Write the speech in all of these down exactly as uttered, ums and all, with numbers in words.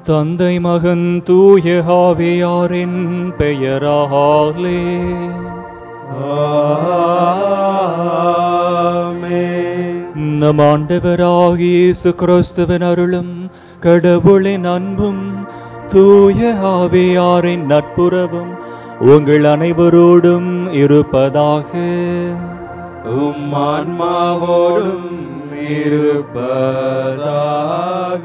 தந்தை மகன் தூய ஆவியாரின் பெயராலே நம் ஆண்டவராகிய இயேசு கிறிஸ்துவின் அருளும் கடவுளின் அன்பும் தூய ஆவியாரின் நட்புறவும் உங்கள் அனைவரோடும் இருப்பதாக. உம் ஆன்மாவோடும் இருப்பதாக.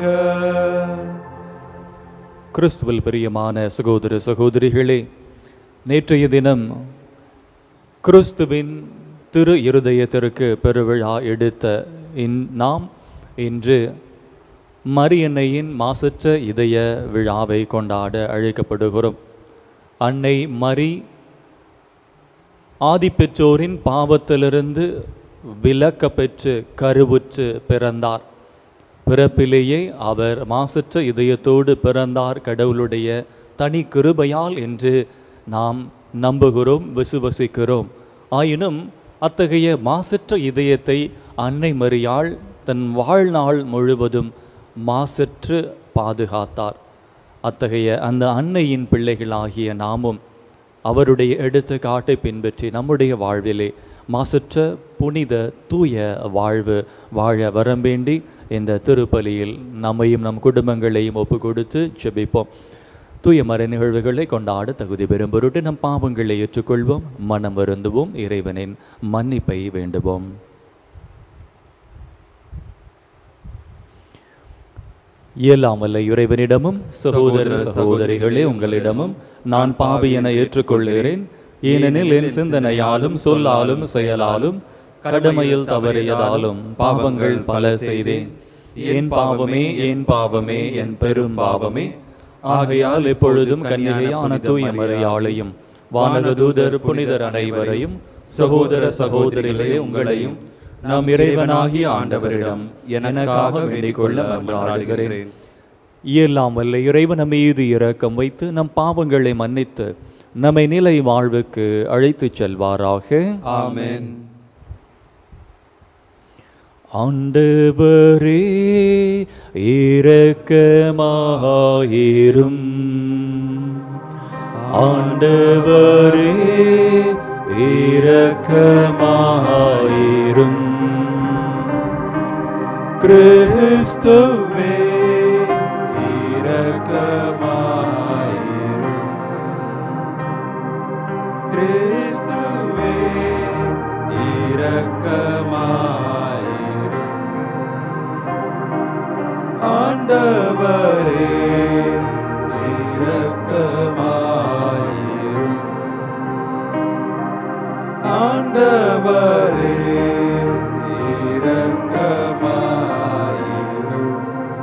கிறிஸ்துவில் பிரியமான சகோதர சகோதரிகளே, நேற்றைய தினம் கிறிஸ்துவின் திரு இருதயத்திற்கு பெருவிழா எடுத்த இன் நாம் இன்று மரியன்னையின் மாசற்ற இதய விழாவை கொண்டாட அழைக்கப்படுகிறோம். அன்னை மரி ஆதிப்பெற்றோரின் பாவத்திலிருந்து விலக்க பெற்று கருவுற்று பிறந்தார். பிறப்பிலேயே அவர் மாசற்ற இதயத்தோடு பிறந்தார், கடவுளுடைய தனி கிருபையால் என்று நாம் நம்புகிறோம், விசுவசிக்கிறோம். ஆயினும் அத்தகைய மாசற்ற இதயத்தை அன்னை மரியாள் தன் வாழ்நாள் முழுவதும் மாசற்று பாதுகாத்தார். அத்தகைய அந்த அன்னையின் பிள்ளைகளாகிய நாமும் அவருடைய எடுத்துக்காட்டை பின்பற்றி நம்முடைய வாழ்விலே மாசற்ற புனித தூய வாழ்வு வாழ வரம்பேண்டி இந்த திருப்பலியில் நம்மையும் நம் குடும்பங்களையும் ஒப்பு கொடுத்து ஜெபிப்போம். தூய மறை நிகழ்வுகளை கொண்டாட தகுதி பெறும் பொருட்டு நம் பாவங்களை ஏற்றுக்கொள்வோம், மனம் வருந்துவோம், இறைவனின் மன்னிப்பை வேண்டுவோம். இயலாமல்ல இறைவனிடமும் சகோதர சகோதரிகளே உங்களிடமும் நான் பாவி என ஏற்றுக்கொள்கிறேன். ஏனெனில் என் சிந்தனையாலும் சொல்லாலும் செயலாலும் கடமையில் தவறியதாலும் பாவங்கள் பல செய்தேன். என் பாவமே என் பாவமே என் பெரும் பாவமே. ஆகையால் எப்பொழுதும் கன்னிகையான தூய மரியாளையும் வானகதூதர் புனிதர் அனைவரையும் சகோதர சகோதரிகளே உங்களையும் நம் இறைவனாகிய ஆண்டவரிடம் எனக்காக வேண்டிக் கொள்ள மன்றாடுகிறேன். இயலாம் வல்ல இறைவன் நம் மீது இரக்கம் வைத்து நம் பாவங்களை மன்னித்து நம்மை நிலை வாழ்வுக்கு அழைத்து செல்வாராக. ஆமென். ஆண்டவரே இரக்கமாயிரும். ஆண்டவரே இரக்கமாயிரும். கிறிஸ்துவே இரக்கமாயிரும். கிறிஸ்துவே இரக்கமாயிரும். ஆண்டவரே இரக்கமாயிரும். ஆண்டவரே இரக்கமாயிரும்.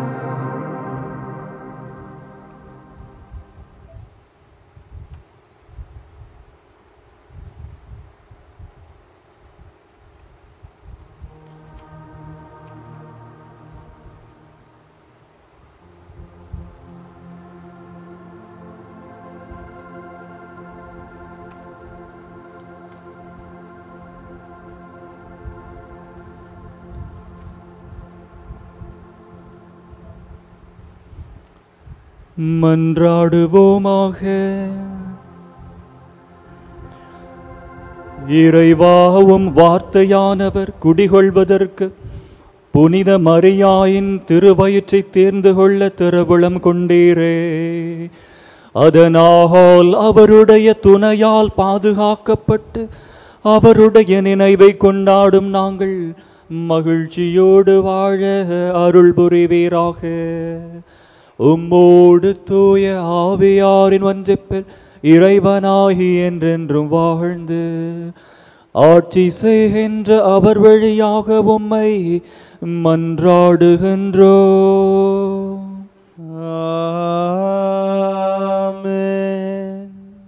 மன்றாடுவோமாக. இறைவாவும் வார்த்தையானவர் குடிகொள்வதற்கு புனித மரியாயின் திருவயிற்றை தேர்ந்து கொள்ள திருவுளம் கொண்டீரே. அதனால் அவருடைய துணையால் பாதுகாக்கப்பட்டு அவருடைய நினைவை கொண்டாடும் நாங்கள் மகிழ்ச்சியோடு வாழ அருள் புரிவீராக. உம்மோடு தூய ஆவியாரின் ஒன்றிப்பில் இறைவனாகி என்றென்றும் வாழ்ந்து ஆட்சி செய்கின்ற அவர் வழியாக உம்மை மன்றாடுகின்றோ. ஆமென்.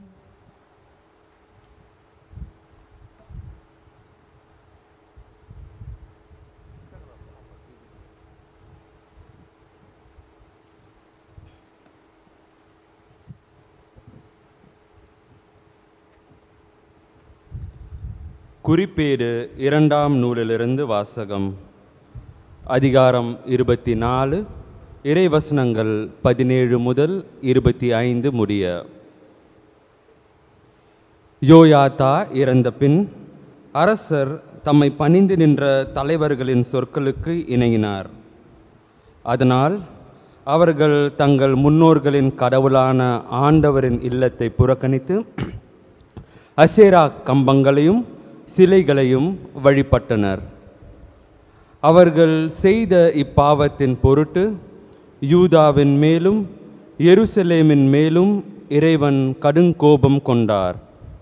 குறிப்பேடு இரண்டாம் நூலிலிருந்து வாசகம். அதிகாரம் இருபத்தி நாலு, இறைவசனங்கள் பதினேழு முதல் இருபத்தி ஐந்து முடிய. யோயாதா இறந்த பின் அரசர் தம்மை பணிந்து நின்ற தலைவர்களின் சொற்களுக்கு இணங்கினார். அதனால் அவர்கள் தங்கள் முன்னோர்களின் கடவுளான ஆண்டவரின் இல்லத்தை புறக்கணித்து அசேரா கம்பங்களையும் சிலைகளையும் வழிபட்டனர். அவர்கள் செய்த இப்பாவத்தின் பொருட்டு யூதாவின் மேலும் எருசலேமின் மேலும் இறைவன் கடுங்கோபம் கொண்டார்.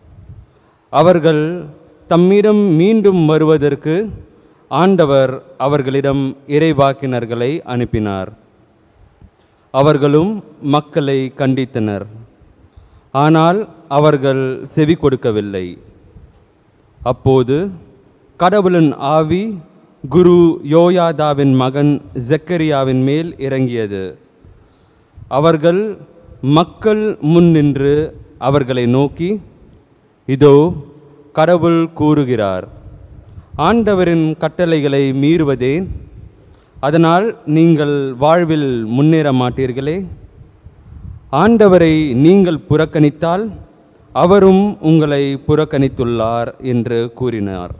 அவர்கள் தம்மிடம் மீண்டும் வருவதற்கு ஆண்டவர் அவர்களிடம் இறைவாக்கினர்களை அனுப்பினார். அவர்களும் மக்களை கண்டித்தனர். ஆனால் அவர்கள் செவி கொடுக்கவில்லை. அப்போது கடவுளின் ஆவி குரு யோயாதாவின் மகன் ஜக்கரியாவின் மேல் இறங்கியது. அவர்கள் மக்கள் முன் நின்று அவர்களை நோக்கி, இதோ கடவுள் கூறுகிறார், ஆண்டவரின் கட்டளைகளை மீறுவதேன்? அதனால் நீங்கள் வாழ்வில் முன்னேற மாட்டீர்களே. ஆண்டவரை நீங்கள் புறக்கணித்தால் அவரும் உங்களை புறக்கணித்துள்ளார் என்று கூறினார்.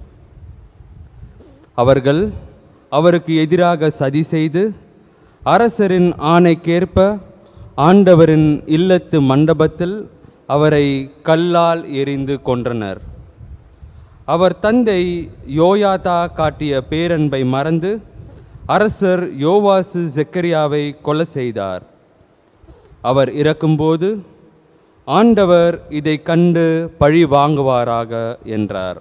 அவர்கள் அவருக்கு எதிராக சதி செய்து அரசரின் ஆணைக்கேற்ப ஆண்டவரின் இல்லத்து மண்டபத்தில் அவரை கல்லால் எறிந்து கொன்றனர். அவர் தந்தை யோயாதா காட்டிய பேரன்பை மறந்து அரசர் யோவாசு ஜக்கரியாவை கொலை செய்தார். அவர் இறக்கும்போது ஆண்டவர் இதை கண்டு பழி வாங்குவாராக என்றார்.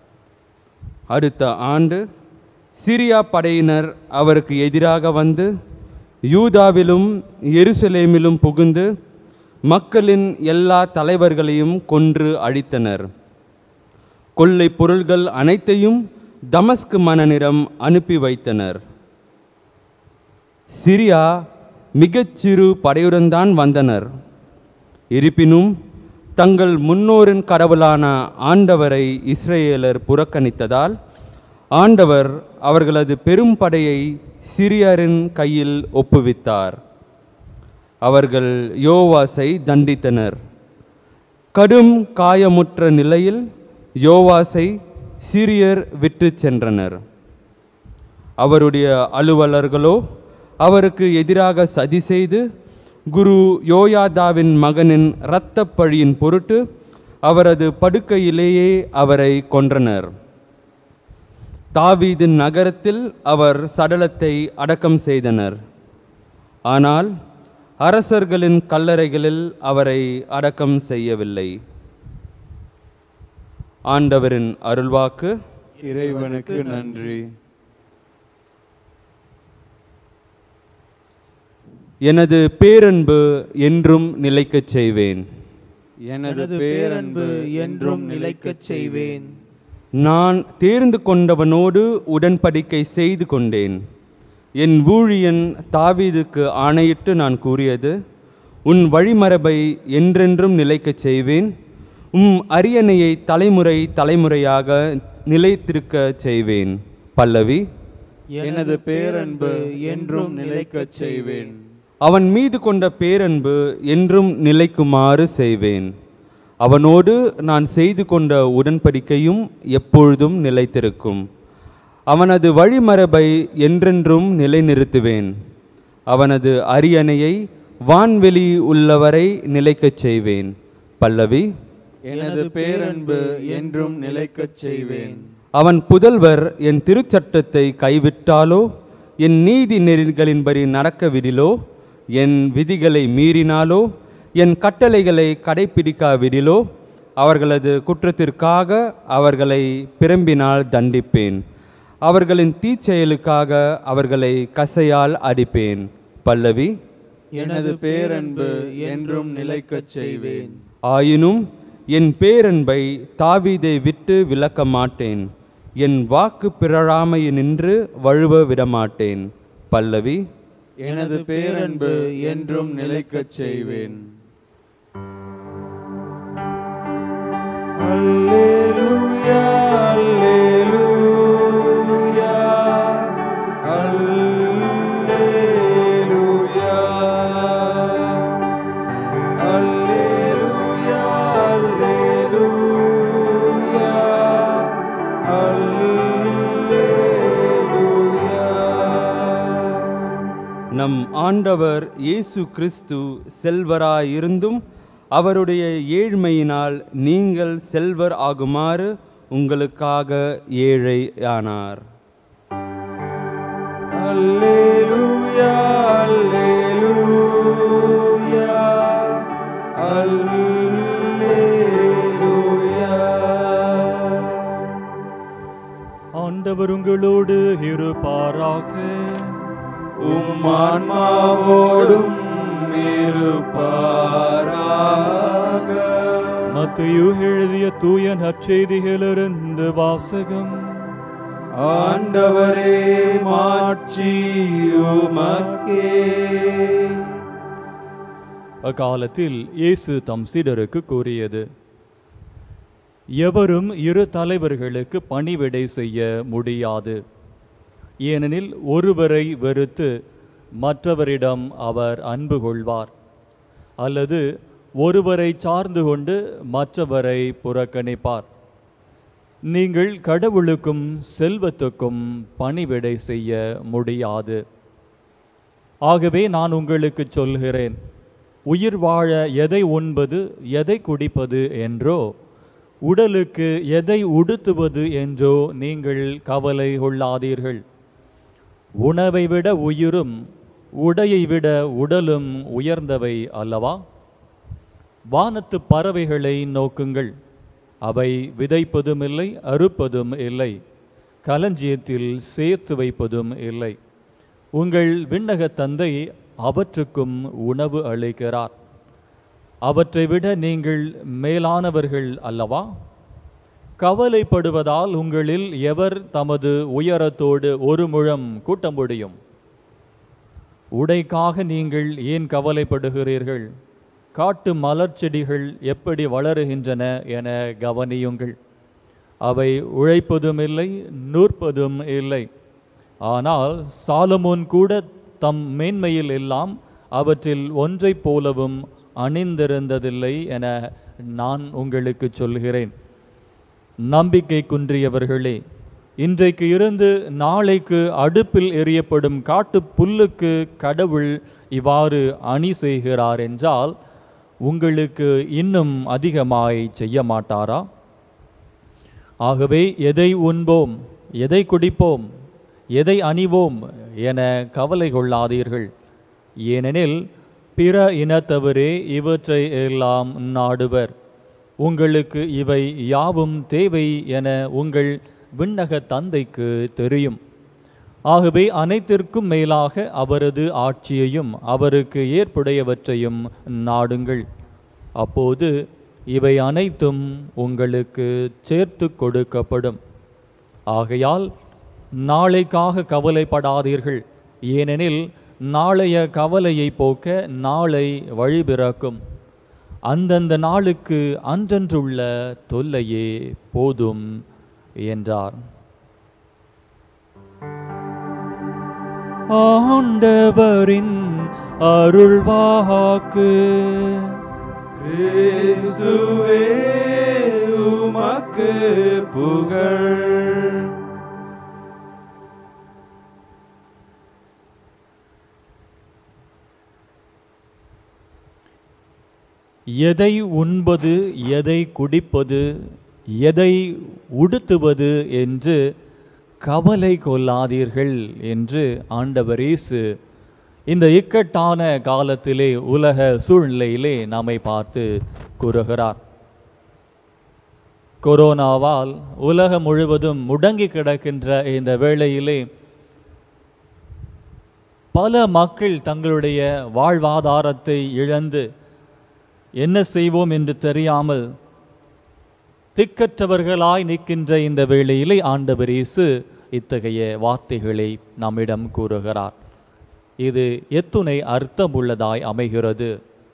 அடுத்த ஆண்டு சிரியா படையினர் அவருக்கு எதிராக வந்து யூதாவிலும் எருசலேமிலும் புகுந்து மக்களின் எல்லா தலைவர்களையும் கொன்று அழித்தனர். கொள்ளை பொருள்கள் அனைத்தையும் தமஸ்கு மன்னனிடம் அனுப்பி வைத்தனர். சிரியா மிகச்சிறு படையுடன் தான் வந்தனர். இருப்பினும் தங்கள் முன்னோரின் கடவுளான ஆண்டவரை இஸ்ரேலர் புறக்கணித்ததால் ஆண்டவர் அவர்களது பெரும் படையை சிரியரின் கையில் ஒப்புவித்தார். அவர்கள் யோவாசை தண்டித்தனர். கடும் காயமுற்ற நிலையில் யோவாசை சிரியர் விட்டு சென்றனர். அவருடைய அலுவலர்களோ அவருக்கு எதிராக சதி செய்து குரு யோயாதாவின் மகனின் இரத்த பழியின் பொருட்டு அவரது படுக்கையிலேயே அவரை கொன்றனர். தாவீதின் நகரத்தில் அவர் சடலத்தை அடக்கம் செய்தனர். ஆனால் அரசர்களின் கல்லறைகளில் அவரை அடக்கம் செய்யவில்லை. ஆண்டவரின் அருள்வாக்கு. இறைவனுக்கு நன்றி. எனது பேரன்பு என்றும் நிலைக்கச் செய்வேன். எனது பேரன்பு என்றும் நிலைக்கச் செய்வேன். நான் தேர்ந்து கொண்டவனோடு உடன்படிக்கை செய்து கொண்டேன். என் ஊழியன் தாவீதுக்கு ஆணையிட்டு நான் கூறியது, உன் வழிமரபை என்றென்றும் நிலைக்கச் செய்வேன். உம் அரியணையை தலைமுறை தலைமுறையாக நிலைத்திருக்க செய்வேன். பல்லவி. எனது பேரன்பு என்றும் நிலைக்கச் செய்வேன். அவன் மீது கொண்ட பேரன்பு என்றும் நிலைக்குமாறு செய்வேன். அவனோடு நான் செய்து கொண்ட உடன்படிக்கையும் எப்பொழுதும் நிலைத்திருக்கும். அவனது வழிமரபை என்றென்றும் நிலைநிறுத்துவேன். அவனது அரியணையை வான்வெளி உள்ளவரை நிலைக்கச் செய்வேன். பல்லவி. எனது பேரன்பு என்றும் நிலைக்கச் செய்வேன். அவன் புதல்வர் என் திருச்சட்டத்தை கைவிட்டாலோ, என் நீதி நெறிகளின்படி நடக்கவிடிலோ, என் விதிகளை மீறினாலோ, என் கட்டளைகளை கடைப்பிடிக்காவிடிலோ, அவர்களது குற்றத்திற்காக அவர்களை பிரம்பினால் தண்டிப்பேன். அவர்களின் தீச்செயலுக்காக அவர்களை கசையால் அடிப்பேன். பல்லவி. எனது பேரன்பு என்றும் நிலைக்கச் செய்வேன். ஆயினும் என் பேரன்பை தாவீதை விட்டு விலக்க மாட்டேன். என் வாக்கு பிறழாமையினின்று வழுவ விடமாட்டேன். பல்லவி. எனது பேரன்பு என்றும் நிலைக்கச் செய்வேன். அல்லேலூயா, அல்லேலூயா, அல்லேலூயா. நம் ஆண்டவர் இயேசு கிறிஸ்து செல்வராயிருந்தும் அவருடைய ஏழ்மையினால் நீங்கள் செல்வர் ஆகுமாறு உங்களுக்காக ஏழையானார். அல்லேலூயா அல்லேலூயா அல்லேலூயா. ஆண்டவர் உங்களோடு இருப்பாராக. உம் ஆன்மாவோடும் இருப்பாராக. மத்தேயு எழுதிய தூய நற்செய்தியிலிருந்து வாசகம். ஆண்டவரே மாட்சி உமக்கே. அக்காலத்தில் இயேசு தம் சீடருக்கு கூறியது, எவரும் இரு தலைவர்களுக்கு பணிவிடை செய்ய முடியாது. ஏனெனில் ஒருவரை வெறுத்து மற்றவரிடம் அவர் அன்பு கொள்வார், அல்லது ஒருவரை சார்ந்து கொண்டு மற்றவரை புறக்கணிப்பார். நீங்கள் கடவுளுக்கும் செல்வத்துக்கும் பணிவிடை செய்ய முடியாது. ஆகவே நான் உங்களுக்கு சொல்கிறேன், உயிர் வாழ எதை உண்பது எதை குடிப்பது என்றோ, உடலுக்கு எதை உடுத்துவது என்றோ நீங்கள் கவலை கொள்ளாதீர்கள். உணவை விட உயிரும் உடையை விட உடலும் உயர்ந்தவை அல்லவா? வானத்து பறவைகளை நோக்குங்கள், அவை விதைப்பதும் இல்லை, அறுப்பதும் இல்லை, களஞ்சியத்தில் சேர்த்து வைப்பதும் இல்லை. உங்கள் விண்ணக தந்தை அவற்றுக்கும் உணவு அளிக்கிறார். அவற்றை விட நீங்கள் மேலானவர்கள் அல்லவா? கவலைப்படுவதால் உங்களில் எவர் தமது உயரத்தோடு ஒரு முழம் கூட்ட முடியும்? உடைக்காக நீங்கள் ஏன் கவலைப்படுகிறீர்கள்? காட்டு மலர் செடிகள் எப்படி வளருகின்றன என கவனியுங்கள். அவை உழைப்பதும் இல்லை, நூற்பதும் இல்லை. ஆனால் சாலமோன் கூட தம் மேன்மையில் எல்லாம் அவற்றில் ஒன்றை போலவும் அணிந்திருந்ததில்லை என நான் உங்களுக்கு சொல்கிறேன். நம்பிக்கை குன்றியவர்களே, இன்றைக்கு இருந்து நாளைக்கு அடுப்பில் எரியப்படும் காட்டு புல்லுக்கு கடவுள் இவ்வாறு அணி செய்கிறார் என்றால் உங்களுக்கு இன்னும் அதிகமாய் செய்ய மாட்டாரா? ஆகவே எதை உண்போம், எதை குடிப்போம், எதை அணிவோம் என கவலை கொள்ளாதீர்கள். ஏனெனில் பிற இனத்தவரே இவற்றை எல்லாம் நாடுவர். உங்களுக்கு இவை யாவும் தேவை என உங்கள் விண்ணக தந்தைக்கு தெரியும். ஆகவே அனைத்திற்கும் மேலாக அவரது ஆட்சியையும் அவருக்கு ஏற்புடையவற்றையும் நாடுங்கள். அப்போது இவை அனைத்தும் உங்களுக்கு சேர்த்து கொடுக்கப்படும். ஆகையால் நாளைக்காக கவலைப்படாதீர்கள். ஏனெனில் நாளைய கவலையை போக்க நாளை வழிபிறக்கும். அந்தந்த நாளுக்கு அன்றன்றுள்ள தொல்லையே போதும் என்றார். ஆண்டவரின் அருள்வாக்கு. கிறிஸ்துவே உமக்கு புகழ். எதை உண்பது, எதை குடிப்பது, எதை உடுத்துவது என்று கவலை கொள்ளாதீர்கள் என்று ஆண்டவர் இயேசு இந்த இக்கட்டான காலத்திலே, உலக சூழ்நிலையிலே நம்மை பார்த்து கூறுகிறார். கொரோனாவால் உலகம் முழுவதும் முடங்கி கிடக்கின்ற இந்த வேளையிலே பல மக்கள் தங்களுடைய வாழ்வாதாரத்தை இழந்து என்ன செய்வோம் என்று தெரியாமல் திக்கற்றவர்களாய் நிற்கின்ற இந்த வேளையிலே ஆண்டவர் இயேசு இத்தகைய வார்த்தைகளை நம்மிடம் கூறுகிறார். இது எத்துணை அர்த்தமுள்ளதாய் அமைகிறது.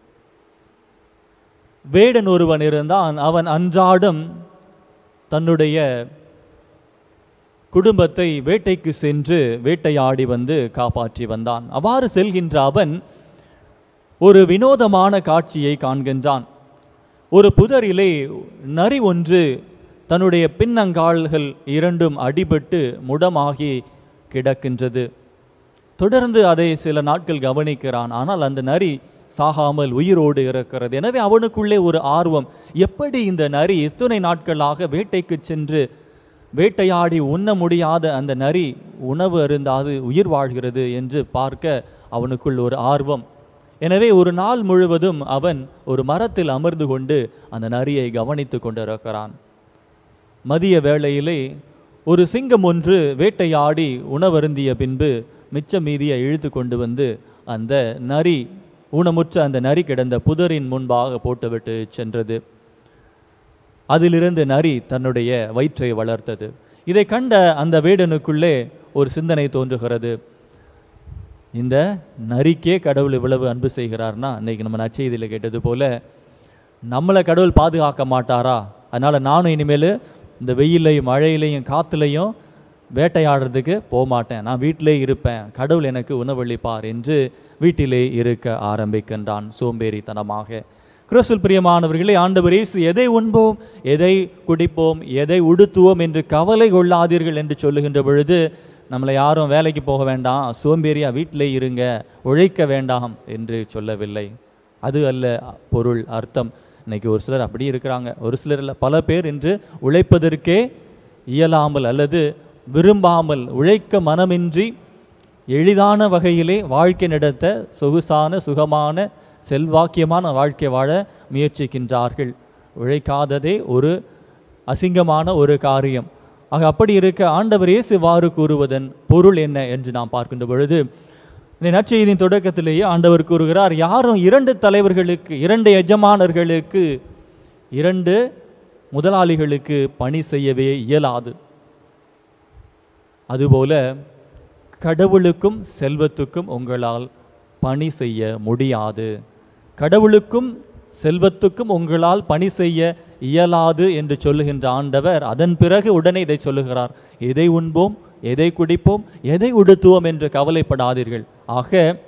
வேடன் ஒருவன் இருந்தான். அவன் அன்றாடம் தன்னுடைய குடும்பத்தை வேட்டைக்கு சென்று வேட்டையாடி வந்து காப்பாற்றி வந்தான். அவ்வாறு செல்கின்ற அவன் ஒரு வினோதமான காட்சியை காண்கின்றான். ஒரு புதரிலே நரி ஒன்று தன்னுடைய பின்னங்கால்கள் இரண்டும் அடிபட்டு முடமாகி கிடக்கின்றது. தொடர்ந்து அதை சில நாட்கள் கவனிக்கிறான். ஆனால் அந்த நரி சாகாமல் உயிரோடு இருக்கிறது. எனவே அவனுக்குள்ளே ஒரு ஆர்வம், எப்படி இந்த நரி இத்தனை நாட்களாக வேட்டைக்கு சென்று வேட்டையாடி உண்ண முடியாத அந்த நரி உணவு அருந்தாது உயிர் வாழ்கிறது என்று பார்க்க அவனுக்குள் ஒரு ஆர்வம். எனவே ஒரு நாள் முழுவதும் அவன் ஒரு மரத்தில் அமர்ந்து கொண்டு அந்த நரியை கவனித்து கொண்டிருக்கிறான். மதிய வேளையிலே ஒரு சிங்கம் ஒன்று வேட்டையாடி உணவருந்திய பின்பு மிச்ச மீதியை இழுத்து கொண்டு வந்து அந்த நரி ஊனமுற்ற அந்த நரி கிடந்த புதரின் முன்பாக போட்டுவிட்டு சென்றது. அதிலிருந்து நரி தன்னுடைய வயிற்றை வளர்த்தது. இதை கண்ட அந்த வேடனுக்குள்ளே ஒரு சிந்தனை தோன்றுகிறது. இந்த நரிக்கே கடவுள் இவ்வளவு அன்பு செய்கிறார்னா, இன்னைக்கு நம்ம நற்செய்தியில் கேட்டது போல நம்மளை கடவுள் பாதுகாக்க மாட்டாரா? அதனால் நானும் இனிமேல் இந்த வெயிலையும் மழையிலையும் காற்றுலையும் வேட்டையாடுறதுக்கு போக மாட்டேன், நான் வீட்டிலே இருப்பேன், கடவுள் எனக்கு உணவளிப்பார் என்று வீட்டிலே இருக்க ஆரம்பிக்கின்றான் சோம்பேறித்தனமாக. கிறிஸ்துவில் பிரியமானவர்களே, ஆண்டவர் இயேசு எதை உண்போம், எதை குடிப்போம், எதை உடுத்துவோம் என்று கவலை கொள்ளாதீர்கள் என்று சொல்லுகின்ற பொழுது நம்மளை யாரும் வேலைக்கு போக வேண்டாம், சோம்பேறியா வீட்டிலே இருங்க, உழைக்க வேண்டாம் என்று சொல்லவில்லை. அது அல்ல பொருள், அர்த்தம். இன்னைக்கு ஒரு சிலர் அப்படி இருக்கிறாங்க, ஒரு சிலர் இல்லை, பல பேர் என்று உழைப்பதற்கே இயலாமல் அல்லது விரும்பாமல், உழைக்க மனமின்றி எளிதான வகையிலே வாழ்க்கை நடத்த சொகுசான சுகமான செல்வாக்கியமான வாழ்க்கை வாழ முயற்சிக்கின்றார்கள். உழைக்காததே ஒரு அசிங்கமான ஒரு காரியம். ஆக அப்படி இருக்க ஆண்டவர் இயேசு வாறு கூறுவதன் பொருள் என்ன என்று நாம் பார்க்கின்ற பொழுது, இந்த நற்செய்தியின் தொடக்கத்திலேயே ஆண்டவர் கூறுகிறார், யாரும் இரண்டு தலைவர்களுக்கு, இரண்டு எஜமானர்களுக்கு, இரண்டு முதலாளிகளுக்கு பணி செய்யவே இயலாது. அதுபோல கடவுளுக்கும் செல்வத்துக்கும் உங்களால் பணி செய்ய முடியாது. கடவுளுக்கும் செல்வத்துக்கும் உங்களால் பணி செய்ய இயலாது என்று சொல்லுகின்ற ஆண்டவர் அதன் பிறகு உடனே இதை சொல்லுகிறார், எதை உண்போம், எதை குடிப்போம், எதை உடுத்துவோம் என்று கவலைப்படாதீர்கள். ஆக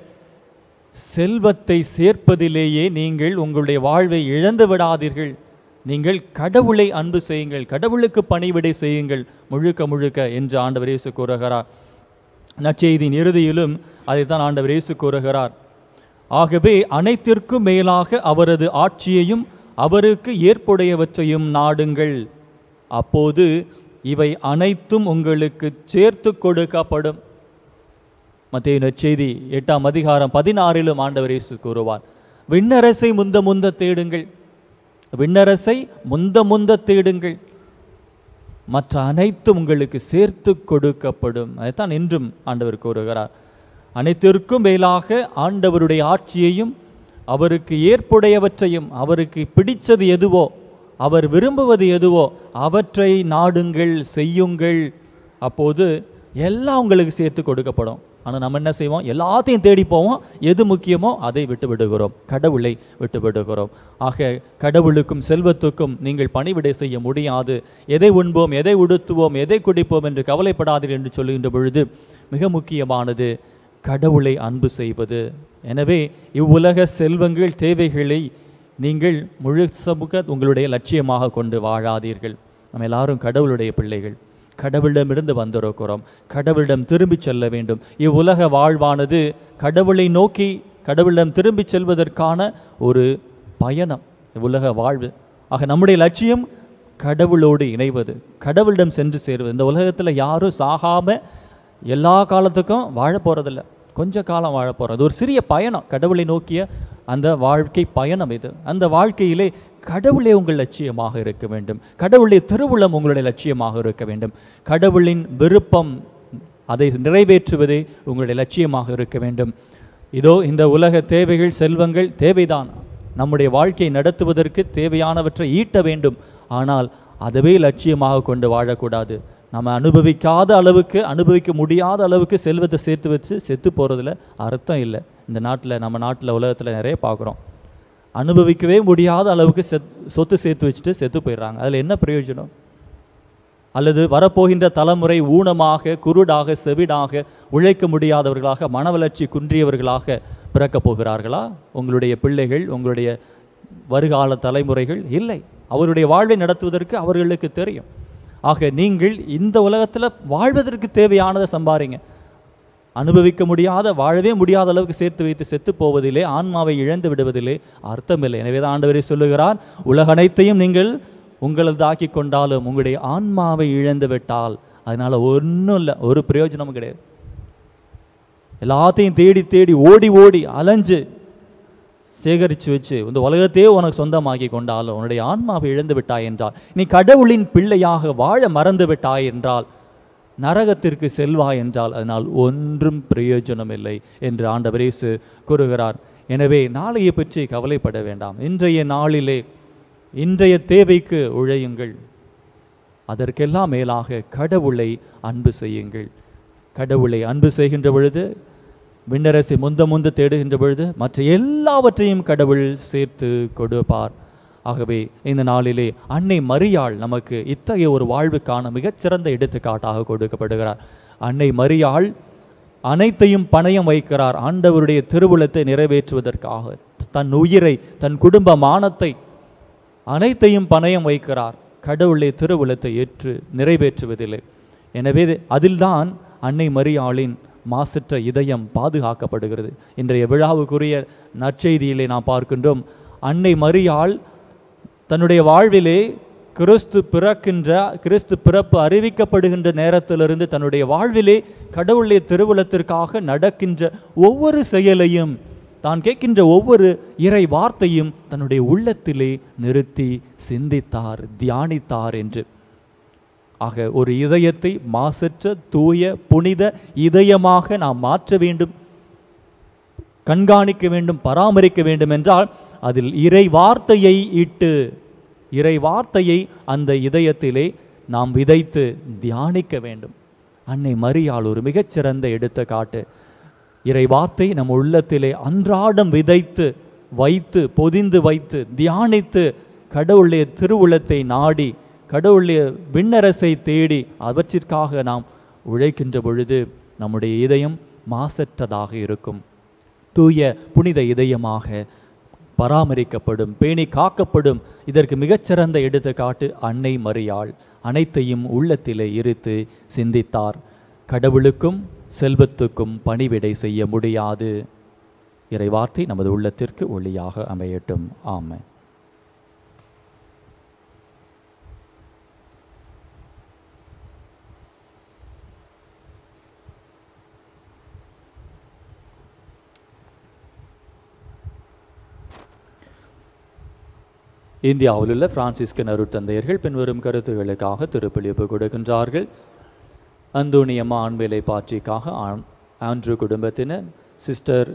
செல்வத்தை சேர்ப்பதிலேயே நீங்கள் உங்களுடைய வாழ்வை இழந்து விடாதீர்கள். நீங்கள் கடவுளை அன்பு செய்யுங்கள், கடவுளுக்கு பணிவிடை செய்யுங்கள் முழுக்க முழுக்க என்று ஆண்டவர் இயேசு கூறுகிறார். நற்செய்தியின் இறுதியிலும் அதைத்தான் ஆண்டவர் இயேசு கூறுகிறார். ஆகவே அனைத்திற்கும் மேலாக அவரது ஆட்சியையும் அவருக்கு ஏற்புடையவற்றையும் நாடுங்கள், அப்போது இவை அனைத்தும் உங்களுக்கு சேர்த்து கொடுக்கப்படும். மத்தேயு நற்செய்தி எட்டாம் அதிகாரம் பதினாறிலும் ஆண்டவர் இயேசு கூறுவார், விண்ணரசை முந்த முந்த தேடுங்கள், விண்ணரசை முந்த முந்த தேடுங்கள், மற்ற அனைத்தும் உங்களுக்கு சேர்த்து கொடுக்கப்படும். அதைத்தான் இன்றும் ஆண்டவர் கூறுகிறார். அனைத்திற்கும் மேலாக ஆண்டவருடைய ஆட்சியையும் அவருக்கு ஏற்புடையவற்றையும், அவருக்கு பிடித்தது எதுவோ, அவர் விரும்புவது எதுவோ அவற்றை நாடுங்கள், செய்யுங்கள், அப்போது எல்லாம் உங்களுக்கு சேர்த்து கொடுக்கப்படும். ஆனால் நம்ம என்ன செய்வோம், எல்லாத்தையும் தேடி போவோம், எது முக்கியமோ அதை விட்டு விடுகிறோம், கடவுளை விட்டு விடுகிறோம். ஆக கடவுளுக்கும் செல்வத்துக்கும் நீங்கள் பணிவிடை செய்ய முடியாது. எதை உண்போம், எதை உடுத்துவோம், எதை குடிப்போம் என்று கவலைப்படாதீர்கள் என்று சொல்லுகின்ற பொழுது மிக முக்கியமானது கடவுளை அன்பு செய்வது. எனவே இவ்வுலக செல்வங்கள் தேவைகளை நீங்கள் முழு சமூக உங்களுடைய லட்சியமாக கொண்டு வாழாதீர்கள். நம்ம எல்லாரும் கடவுளுடைய பிள்ளைகள், கடவுளிடமிருந்து வந்திருக்கிறோம், கடவுளிடம் திரும்பி செல்ல வேண்டும். இவ்வுலக வாழ்வானது கடவுளை நோக்கி கடவுளிடம் திரும்பி செல்வதற்கான ஒரு பயணம் இவ்வுலக வாழ்வு. ஆக நம்முடைய லட்சியம் கடவுளோடு இணைவது, கடவுளிடம் சென்று சேருவது. இந்த உலகத்தில் யாரும் சாகாமல் எல்லா காலத்துக்கும் வாழ போகிறதில்ல, கொஞ்ச காலம் வாழ போகிறது. ஒரு சிறிய பயணம், கடவுளை நோக்கிய அந்த வாழ்க்கை பயணம் இது. அந்த வாழ்க்கையிலே கடவுளே உங்கள் லட்சியமாக இருக்க வேண்டும், கடவுளுடைய திருவுளம் உங்களுடைய லட்சியமாக இருக்க வேண்டும், கடவுளின் விருப்பம் அதை நிறைவேற்றுவதே உங்களுடைய லட்சியமாக இருக்க வேண்டும். இதோ இந்த உலக தேவைகள் செல்வங்கள் தேவைதான், நம்முடைய வாழ்க்கையை நடத்துவதற்கு தேவையானவற்றை ஈட்ட வேண்டும். ஆனால் அதுவே லட்சியமாக கொண்டு வாழக்கூடாது. நம்ம அனுபவிக்காத அளவுக்கு, அனுபவிக்க முடியாத அளவுக்கு செல்வத்தை சேர்த்து வச்சு செத்து போகிறதுல அர்த்தம் இல்லை. இந்த நாட்டில், நம்ம நாட்டில், உலகத்தில் நிறைய பார்க்குறோம். அனுபவிக்கவே முடியாத அளவுக்கு செத் சொத்து சேர்த்து வச்சுட்டு செத்து போயிடுறாங்க. அதில் என்ன பிரயோஜனம்? அல்லது வரப்போகின்ற தலைமுறை ஊனமாக, குருடாக, செவிடாக, உழைக்க முடியாதவர்களாக, மன வளர்ச்சி குன்றியவர்களாக பிறக்கப் போகிறார்களா உங்களுடைய பிள்ளைகள், உங்களுடைய வருகால தலைமுறைகள்? இல்லை. அவருடைய வாழ்வை நடத்துவதற்கு அவர்களுக்கு தெரியும். ஆக நீங்கள் இந்த உலகத்தில் வாழ்வதற்கு தேவையானதை சம்பாதிங்க. அனுபவிக்க முடியாத, வாழவே முடியாத அளவுக்கு சேர்த்து வைத்து செத்து போவதிலே, ஆன்மாவை இழந்து விடுவதிலே அர்த்தமில்லை. எனவே தான் ஆண்டவரே சொல்லுகிறார், உலக அனைத்தையும் நீங்கள் உங்களது ஆக்கி கொண்டாலும் உங்களுடைய ஆன்மாவை இழந்து விட்டால் அதனால ஒன்றும் இல்லை, ஒரு பிரயோஜனமும் கிடையாது. எல்லாத்தையும் தேடி தேடி ஓடி ஓடி அலைஞ்சு சேகரித்து வச்சு இந்த உலகத்தையே உனக்கு சொந்தமாக்கி கொண்டாலும் உன்னுடைய ஆன்மாவை இழந்து விட்டாய் என்றால், நீ கடவுளின் பிள்ளையாக வாழ மறந்து விட்டாய் என்றால், நரகத்திற்கு செல்வாய் என்றால் அதனால் ஒன்றும் பிரயோஜனம் இல்லை என்று ஆண்டவர் இயேசு கூறுகிறார். எனவே நாளையை பற்றி கவலைப்பட வேண்டாம். இன்றைய நாளிலே இன்றைய தேவைக்கு உழையுங்கள். அதற்கெல்லாம் மேலாக கடவுளை அன்பு செய்யுங்கள். கடவுளை அன்பு செய்கின்ற பொழுது, விண்ணரசை முந்த முந்த தேடுகின்ற பொழுது மற்ற எல்லாவற்றையும் கடவுள் சேர்த்து கொடுப்பார். ஆகவே இந்த நாளிலே அன்னை மரியாள் நமக்கு இத்தகைய ஒரு வாழ்வுக்கான மிகச்சிறந்த எடுத்துக்காட்டாக கொடுக்கப்படுகிறார். அன்னை மரியாள் அனைத்தையும் பணயம் வைக்கிறார். ஆண்டவருடைய திருவுளத்தை நிறைவேற்றுவதற்காக தன் உயிரை, தன் குடும்ப மானத்தை அனைத்தையும் பணயம் வைக்கிறார். கடவுளுடைய திருவுளத்தை ஏற்று நிறைவேற்றுவதில்லை. எனவே அதில்தான் அன்னை மரியாளின் மாசற்ற இதயம் பாதுகாக்கப்படுகிறது. இன்றைய விழாவுக்குரிய நற்செய்தியிலே நாம் பார்க்கின்றோம், அன்னை மரியாள் தன்னுடைய வாழ்விலே கிறிஸ்து பிறக்கின்ற கிறிஸ்து பிறப்பு அறிவிக்கப்படுகின்ற நேரத்திலிருந்து தன்னுடைய வாழ்விலே கடவுளுடைய திருவுளத்திற்காக நடக்கின்ற ஒவ்வொரு செயலையும், தான் கேட்கின்ற ஒவ்வொரு இறை வார்த்தையும் தன்னுடைய உள்ளத்திலே நிறுத்தி சிந்தித்தார், தியானித்தார் என்று. ஆக ஒரு இதயத்தை மாசற்ற தூய புனித இதயமாக நாம் மாற்ற வேண்டும், கண்காணிக்க வேண்டும், பராமரிக்க வேண்டும் என்றால் அதில் இறை வார்த்தையை இட்டு, இறை வார்த்தையை அந்த இதயத்திலே நாம் விதைத்து தியானிக்க வேண்டும். அன்னை மரியாள் ஒரு மிகச்சிறந்த எடுத்துக்காட்டு. இறை வார்த்தை நம் உள்ளத்திலே அன்றாடம் விதைத்து வைத்து பொதிந்து வைத்து தியானித்து கடவுளுடைய திருவுளத்தை நாடி கடவுளுடைய விண்ணரசை தேடி அவற்றிற்காக நாம் உழைக்கின்ற பொழுது நம்முடைய இதயம் மாசற்றதாக இருக்கும், தூய புனித இதயமாக பராமரிக்கப்படும், பேணி காக்கப்படும். இதற்கு மிகச்சிறந்த எடுத்துக்காட்டு அன்னை மரியாள். அனைத்தையும் உள்ளத்திலே இருத்து சிந்தித்தார். கடவுளுக்கும் செல்வத்துக்கும் பணிவிடை செய்ய முடியாது. இறைவார்த்தை நமது உள்ளத்திற்கு ஒளியாக அமையட்டும். ஆமென். இந்தியாவில் உள்ள பிரான்சிஸ்கன் அருட்தந்தையர்கள் பின்வரும் கருத்துகளுக்காக திருப்பலிப்பு கொடுக்கின்றார்கள். அந்தோனியம்மா ஆண்வேலை பாற்றிக்காக ஆண்ட்ரூ குடும்பத்தினர், sister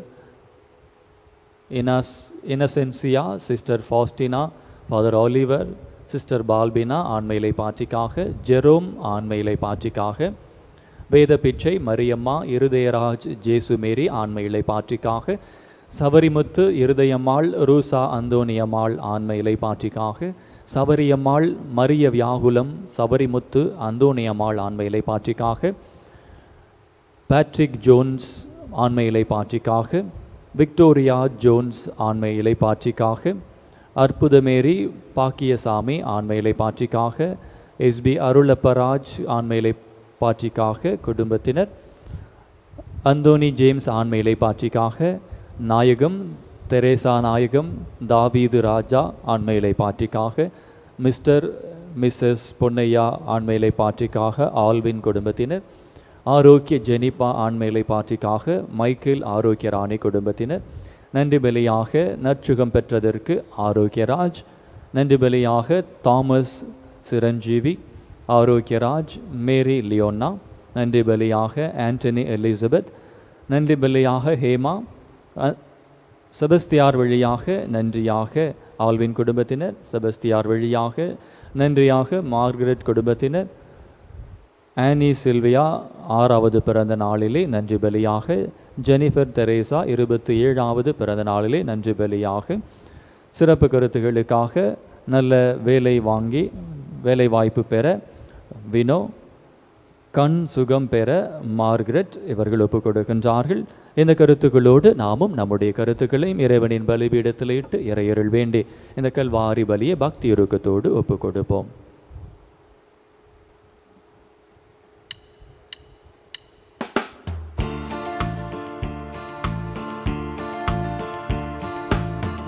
Ines Innocentia, sister Faustina, father Oliver, sister Balbina ஆண்மையிலை பாற்றிக்காக, ஜெரோம் ஆண்மையிலை பாற்றிக்காக, வேத பிச்சை மரியம்மா, இருதயராஜ் ஜேசுமேரி ஆண்மையிலை பாற்றிக்காக, சபரிமுத்து இருதயம்மாள் ரூசா அந்தோனியம்மாள் ஆண்மையிலை பாற்றிக்காக, சபரியம்மாள் மரிய வியாகுலம் சபரிமுத்து அந்தோனியம்மாள் ஆண்மையிலை பாற்றிக்காக, பேட்ரிக் ஜோன்ஸ் ஆண்மையிலை பாற்றிக்காக, விக்டோரியா ஜோன்ஸ் ஆண்மையிலை பாற்றிக்காக, அற்புதமேரி பாக்கியசாமி ஆண்மையிலை பாற்றிக்காக, எஸ்பி அருளப்பராஜ் ஆண்மையிலை பாற்றிக்காக குடும்பத்தினர், அந்தோனி ஜேம்ஸ் ஆண்மையிலை பாற்றிக்காக, Nayagam Teresa Nayagam Thaveethu Raja ஆண்மையிலை பாற்றிக்காக, mister missus Ponnaiah ஆண்மையிலை பாற்றிக்காக ஆல்வின் குடும்பத்தினர், ஆரோக்கிய ஜெனிபா ஆண்மையிலை பாற்றிக்காக மைக்கேல் ஆரோக்கிய ராணி குடும்பத்தினர், நன்றி பலியாக நற்சுகம் பெற்றதற்கு ஆரோக்கியராஜ், நன்றி பலியாக Thomas Chiranjeevi Arokiyaraj, Mary Leona, நன்றி பலியாக ஆண்டனி எலிசபெத், நன்றி பலியாக ஹேமா, செபஸ்தியார் வழியாக நன்றியாக ஆல்வின் குடும்பத்தினர், செபஸ்தியார் வழியாக நன்றியாக மார்கரெட் குடும்பத்தினர், ஆனி சில்வியா ஆறாவது பிறந்த நாளிலே நன்றி பலியாக, ஜெனிஃபர் தெரேசா இருபத்தி ஏழாவது பிறந்த நாளிலே நன்றி பலியாக, சிறப்பு கருத்துகளுக்காக நல்ல வேலை வாங்கி வேலை வாய்ப்பு பெற வினோ, கண் சுகம் பெற மார்கரெட் இவர்கள் ஒப்புக் கொடுக்கின்றார்கள். இந்த கருத்துக்களோடு நாமும் நம்முடைய கருத்துக்களையும் இறைவனின் பலிபீடத்தில் இட்டு இறையருள் வேண்டி இந்த கல்வாரி பலியை பக்தி உருக்கத்தோடு ஒப்புக் கொடுப்போம்.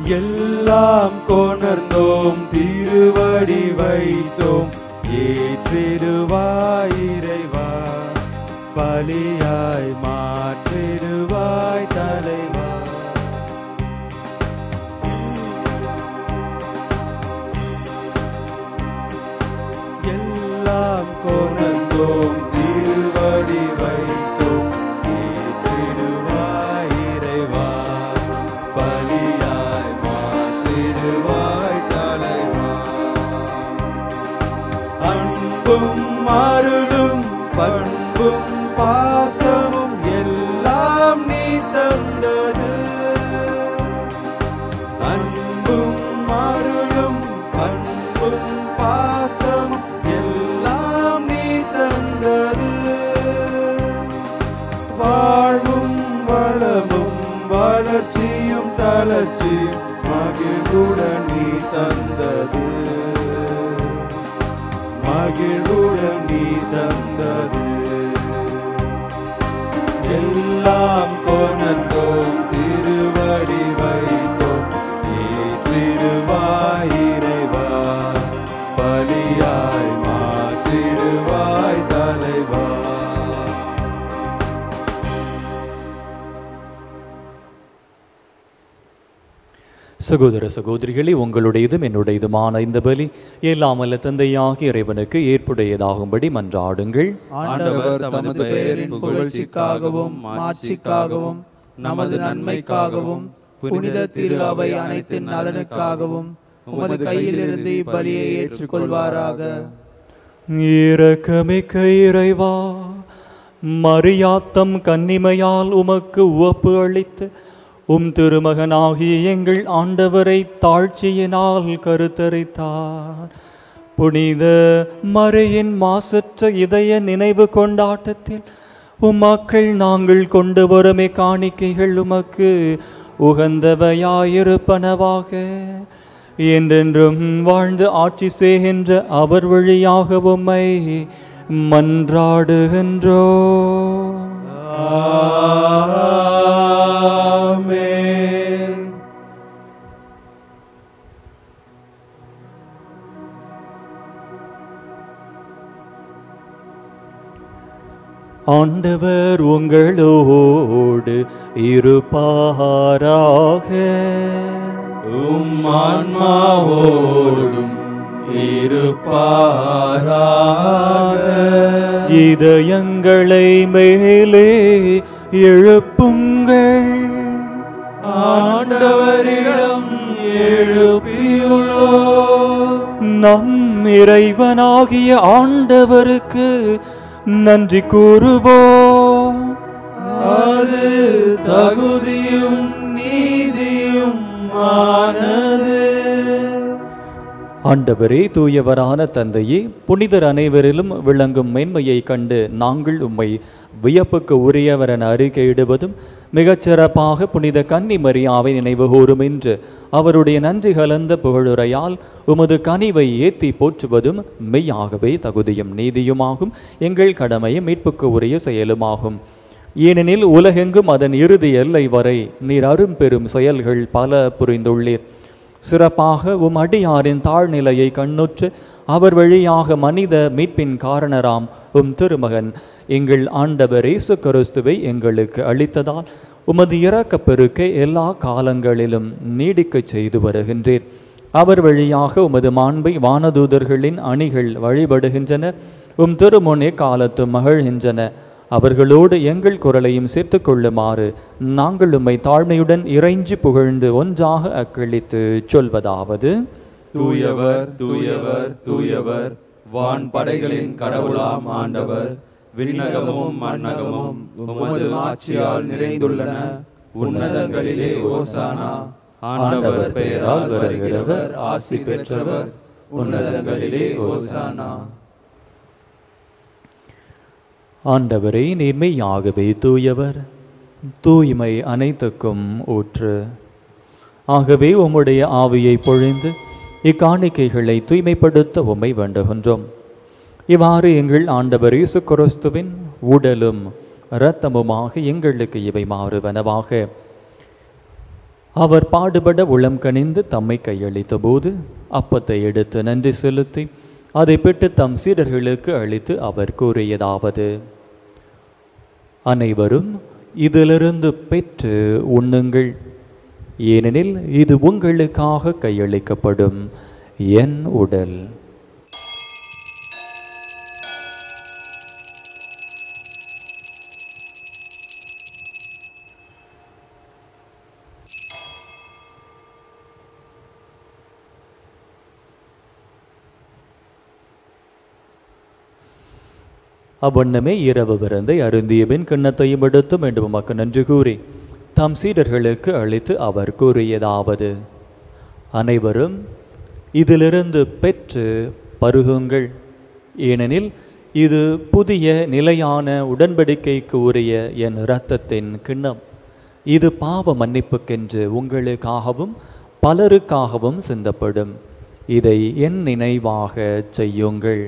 எல்லாம் கொணர்ந்தோம் திருவடி வைத்தோம் ஏற்றிடுவாய் இறைவா பலியாய் மாற்றிடுவாய் தலைவா. எல்லாம் கொணர்ந்தோம் திருவடி வைத்தோம் ஏற்றிடுவாய் இறைவா பலியாய் மாற்றிடுவாய் தலைவா. அன்பும் அருளும் பண்பும் பாசமும் எல்லாம் நீ தந்தது. அன்பும் அருளும் பண்பும் பாசமும் எல்லாம் நீ தந்தது. வாழ்வும் வளமும் வளர்ச்சியும் தளர்ச்சியும் மகிழ்வுடன் நீ தந்தது. மகிழ்வுடன் நீ தந்தது. எல்லாம் கொணர்ந்தோம் திருவடி வைத்தோம் ஏற்றிடுவாய் இறைவா பலியாய் மாற்றிடுவாய் தலைவா. சகோதர சகோதரிகளே, உங்களுடையதும் என்னுடையதுமான இந்த பலி எல்லாமல்ல தந்தையாகிய இறைவனுக்கு ஏற்புடையதாகும்படி மன்றாடுங்கள். ஆண்டவர் தமது பெயரின் புகழ்ச்சிக்காகவும் மாட்சிக்காகவும் நமது நன்மைக்காகவும் புனித திரு அவை அனைத்தின் நலனுக்காகவும் உமது கையிலிருந்து இப்பலியை ஏற்றுக்கொள்வாராக. இரக்கமிக்க இறைவா, மரியாத்தம் கன்னிமையால் உமக்கு உவப்பு அளித்து உம் திருமகனாகிய எங்கள் ஆண்டவரை தாழ்ச்சியினால் கருத்தரித்தார். புனித மரியின் மாசற்ற இதய நினைவு கொண்டாட்டத்தில் உம் மக்கள் நாங்கள் கொண்டு வருமே காணிக்கைகள் உமக்கு உகந்தவையாயிருப்பனவாக. என்றென்றும் வாழ்ந்து ஆட்சி செய்கின்ற அவர் வழியாக உம்மை மன்றாடுகின்றோ. ஆமென். ஆண்டவர் உங்களோடு இருப்பாராக. உம் ஆன்மாவோடும் இருப்பாராக. இதயங்களை மேலே எழுப்புங்கள். ஆண்டவரிடம் எழுப்பியுள்ளோம். நம் இறைவனாகிய ஆண்டவருக்கு நன்றி கூறுவோம். அது தகுதியும் நீதியும் ஆனது. ஆண்டவரே, தூயவரான தந்தையே, புனிதர் அனைவரிலும் விளங்கும் மேன்மையை கண்டு நாங்கள் உம்மை வியப்புக்கு உரியவர் என அறிக்கையிடுவதும் மிகச்சிறப்பாக புனித கன்னி மரியாவை நினைவு கூறும் என்று அவருடைய நன்றி கலந்த புகழுரையால் உமது கனிவை ஏற்றி போற்றுவதும் மெய்யாகவே தகுதியும் நீதியுமாகும், எங்கள் கடமையும் மீட்புக்கு உரிய செயலுமாகும். ஏனெனில் உலகெங்கும் அதன் இறுதி எல்லை வரை நீர் அரும்பெரும் செயல்கள் பல புரிந்துள்ளீர். சிறப்பாக உம் அடியாரின் தாழ்நிலையை கண்ணுற்று அவர் வழியாக மனித மீட்பின் காரணராம் உம் திருமகன் எங்கள் ஆண்டவர் இயேசு கிறிஸ்துவை எங்களுக்கு அளித்ததால் உமது இரக்கப் பெருக்கை எல்லா காலங்களிலும் நீடிக்கச் செய்து வருகின்றீர். அவர் வழியாக உமது மாண்பை வானதூதர்களின் அணிகள் வழிபடுகின்றன. உம் திருமுனே காலத்து மகிழ்கின்றன. அவர்களோடு எங்கள் குரலையும் சேர்த்து கொள்ளுமாறு நாங்கள் உம்மை தாழ்மையுடன் இறைஞ்சி புகழ்ந்து ஒன்றாக அக்களித்து சொல்வதாவது: தூயவர் தூயவர் தூயவர், வான் படைகளின் கடவுளாம் ஆண்டவர். விண்ணகமும் மண்ணகமும் உமது ஆட்சியால் நிறைந்துள்ளன. உன்னதங்களிலே ஓசானா. ஆண்டவர் பெயரால் வருகிறவர் ஆசி பெற்றவர். உன்னதங்களிலே ஓசானா. ஆண்டவரே, நேர்மையாகவே தூயவர், தூய்மை அனைத்துக்கும் ஊற்று. ஆகவே உம்முடைய ஆவியை பொழிந்து இக்காணிக்கைகளை தூய்மைப்படுத்த உம்மை வேண்டுகின்றோம். இவ்வாறு எங்கள் ஆண்டவர் இயேசு கிறிஸ்துவின் உடலும் இரத்தமுமாக எங்களுக்கு இவை மாறுவனவாக. அவர் பாடுபட உளம் கனிந்து தம்மை கையளித்த போது அப்பத்தை எடுத்து நன்றி செலுத்தி அதை பெற்று தம் சீடர்களுக்கு அளித்து அவர் கூறியதாவது: அனைவரும் இதிலிருந்து பெற்று உண்ணுங்கள், ஏனெனில் இது உங்களுக்காக கையளிக்கப்படும் என் உடல். அவ்வண்ணமே இரவு விருந்தை அருந்திய பின் கிண்ணத்தையும் எடுத்து மீண்டும் உமக்கு நன்றி கூறி தம் சீடர்களுக்கு அளித்து அவர் கூறியதாவது: அனைவரும் இதிலிருந்து பெற்று பருகுங்கள், ஏனெனில் இது புதிய நிலையான உடன்படிக்கைக்கு உரிய என் இரத்தத்தின் கிண்ணம். இது பாவ மன்னிப்புக்கென்று உங்களுக்காகவும் பலருக்காகவும் சிந்தப்படும். இதை என் நினைவாக செய்யுங்கள்.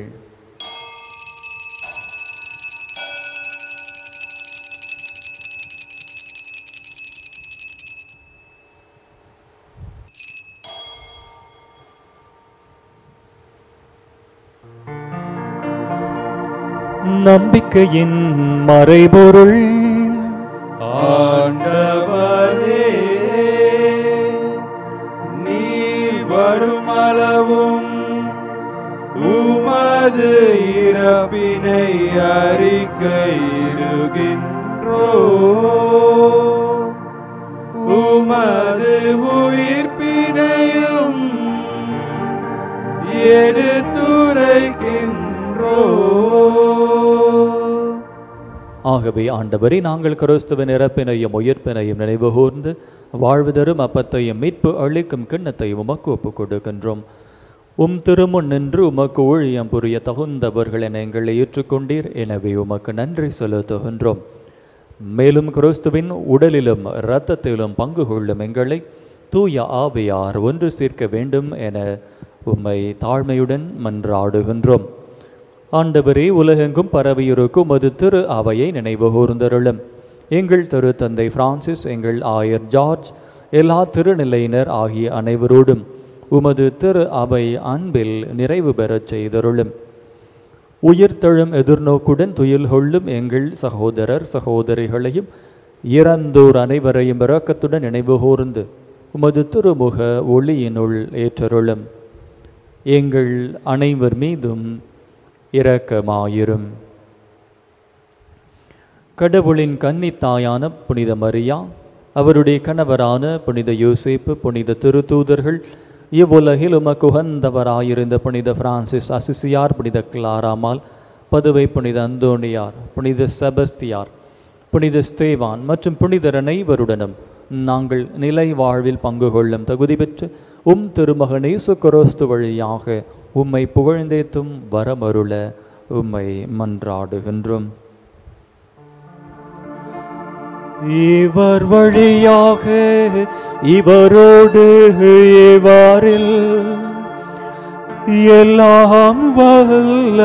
நம்பிக்கையின் மறைபொருள் ஆண்டவரே, நீர் வருமளவும் உமது இறப்பினை அறிக்கையிடுகின்றோ, உமது உயிர்ப்பினையும் எடுத்துரைக்கின்றோ. ஆகவே ஆண்டவரே, நாங்கள் கிறிஸ்துவின் இறப்பினையும் உயிர்ப்பினையும் நினைவு கூர்ந்து வாழ்வு தரும் அப்பத்தையும் மீட்பு அளிக்கும் கிண்ணத்தையும் உமக்கு ஒப்புக் கொடுக்கின்றோம். உம் திருமுன் நின்று உமக்கு ஊழியம் புரிய தகுந்தவர்கள் என எங்களை ஏற்றுக்கொண்டீர். எனவே உமக்கு நன்றி செலுத்துகின்றோம். மேலும் கிறிஸ்துவின் உடலிலும் இரத்தத்திலும் பங்கு கொள்ளும் எங்களை தூய ஆவியார் ஒன்று சேர்க்க வேண்டும் என உம்மை தாழ்மையுடன் மன்றாடுகின்றோம். ஆண்டவரே, உலகெங்கும் பரவியிருக்கும் உமது திரு அவையை நினைவு கூர்ந்தருளும். எங்கள் திரு தந்தை பிரான்சிஸ், எங்கள் ஆயர் ஜார்ஜ், எல்லா திருநிலையினர் ஆகிய அனைவரோடும் உமது திரு அவை அன்பில் நிறைவு பெறச் செய்தருளும். உயிர்த்தெழும் எதிர்நோக்குடன் துயில் கொள்ளும் எங்கள் சகோதரர் சகோதரிகளையும் இறந்தோர் அனைவரையும் இரக்கத்துடன் நினைவு கூர்ந்து உமது திருமுக ஒளியினுள் ஏற்றருளும். எங்கள் அனைவர் மீதும் இரக்கமாயிரும். கடவுளின் கன்னித்தாயான புனித மரியா, அவருடைய கணவரான புனித யோசேப்பு, புனித திருத்தூதர்கள், இவ்வுலகில் உமக்கு உகந்தவராயிருந்த புனித பிரான்சிஸ் அசிசியார், புனித கிளாராமால், பதுவை புனித அந்தோணியார், புனித செபஸ்தியார், புனித ஸ்தேவான் மற்றும் புனிதர் அனைவருடனும் நாங்கள் நிலை வாழ்வில் பங்கு கொள்ளும் தகுதி பெற்று உம் திருமகன் இயேசு கிறிஸ்து வழியாக உம்மை புகழ்ந்தேத்தும் வரமருள உம்மை மன்றாடுகின்றோம். இவர் வழியாக இவரோடு இவரில் எல்லாம் வல்ல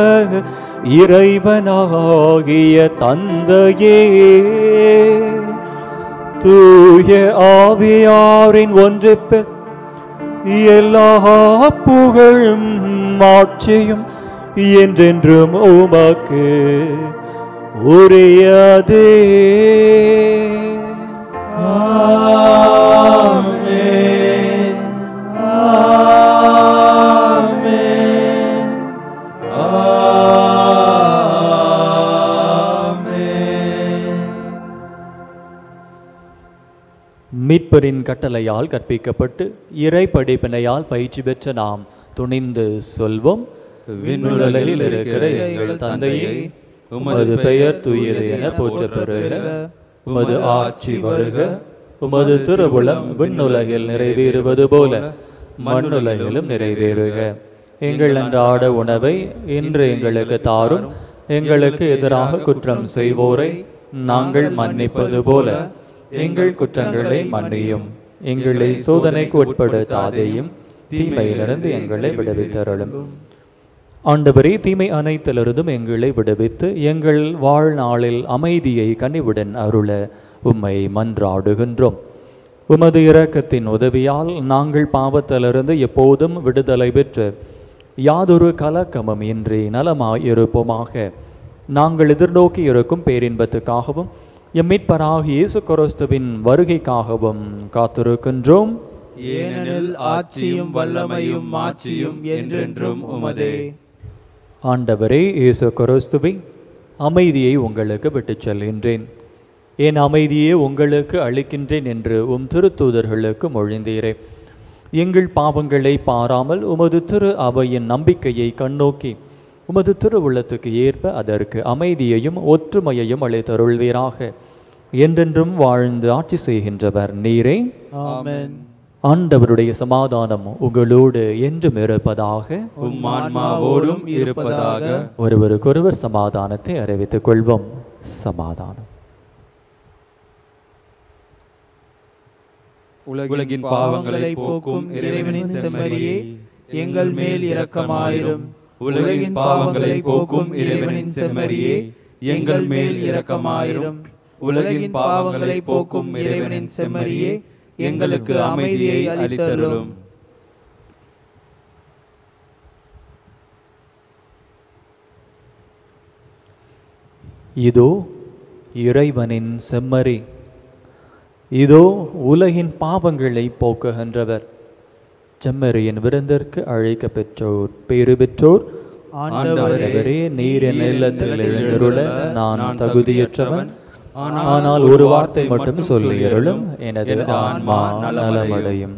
இறைவனாகிய தந்தையே, தூய ஆவியாரின் ஒன்றிப்பில் எல்லா புகழும் மாட்சியும் என்றென்றும் உமக்கு உரியதே. ஆமென், ஆமென், ஆமென். மீட்பரின் கட்டளையால் கற்பிக்கப்பட்டு இறை படிப்பினையால் பயிற்சி பெற்ற நாம் துணிந்து சொல்வோம்: விண்ணுலகில் இருக்கிற எங்கள் தந்தையே, உமது பெயர் தூயது என போற்றப் பெறுக. உமது ஆட்சி வருக. உமது திருவுளம் விண்ணுலகில் நிறைவேறுவது போல மண்ணுலகிலும் நிறைவேறுக. எங்கள் அன்றாட உணவை இன்று எங்களுக்கு தாரும். எங்களுக்கு எதிராக குற்றம் செய்வோரை நாங்கள் மன்னிப்பது போல எங்கள் குற்றங்களை மன்னியும். எங்களை சோதனைக்கு உட்படுத்தாதேயும், தீமையிலிருந்து எங்களை விடுவித்தருளும். ஆண்டவரே, தீமை அனைத்திலிருந்தும் எங்களை விடுவித்து எங்கள் வாழ்நாளில் அமைதியை கனிவுடன் அருள உம்மை மன்றாடுகின்றோம். உமது இரக்கத்தின் உதவியால் நாங்கள் பாவத்திலிருந்து எப்போதும் விடுதலை பெற்று யாதொரு கலக்கமும் இன்றி நலமாயிருப்போமாக. நாங்கள் எதிர்நோக்கி இருக்கும் பேரின்பத்துக்காகவும் எம் மீட்பராகிய இயேசு கிறிஸ்துவின் வருகைக்காகவும் காத்திருக்கின்றோம். ஏனெனில் ஆட்சியும் வல்லமையும் மாட்சியும் என்றென்றும் உமதே. ஆண்டவரே இயேசு கிறிஸ்துவே, அமைதியை உங்களுக்கு விட்டுச் செல்கின்றேன், என் அமைதியே உங்களுக்கு அளிக்கின்றேன் என்று உம் திருத்தூதர்களுக்கு மொழிந்தீரே. எங்கள் பாவங்களை பாராமல் உமது திரு அவையின் நம்பிக்கையை கண்ணோக்கி உமது திருவுள்ளத்துக்கு ஏற்ப அதற்கு அமைதியையும் ஒற்றுமையையும் அளித்தருள்வீராக. என்றென்றும் வாழ்ந்து ஆட்சி செய்கின்றவர் நீரே. ஆமென். ஆண்டவருடைய சமாதானம் உங்களோடு என்றும் இருப்பதாக. உம் ஆன்மாவோடும் இருப்பதாக. ஒருவருக்கொருவர் சமாதானத்தை அறிவித்துக் கொள்வோம். சமாதானம். உலகின் பாவங்களை போக்கும் இறைவனின் செம்மறியே, எங்கள் மேல் இரக்கமாயிரும். உலகின் பாவங்களை போக்கும் இறைவனின் செம்மறியே, எங்கள் மேல் இரக்கமாயிரும். உலகின் பாவங்களை போக்கும் இறைவனின் செம்மறியே, எங்களுக்கு அமைதியை அளித்தருளும். இதோ இறைவனின் செம்மறி, இதோ உலகின் பாவங்களை போக்குகின்றவர். செம்மறியின் விருந்திற்கு அழைக்க பெற்றோர் பேறு பெற்றோர். ஆண்டவரே, நீர் என் இல்லத்தில் எழுந்தருள நான் தகுதியற்றவன், ஆனால் ஒரு வார்த்தை மட்டும் சொல்லியருளும், எனது ஆன்மா நலமடையும்.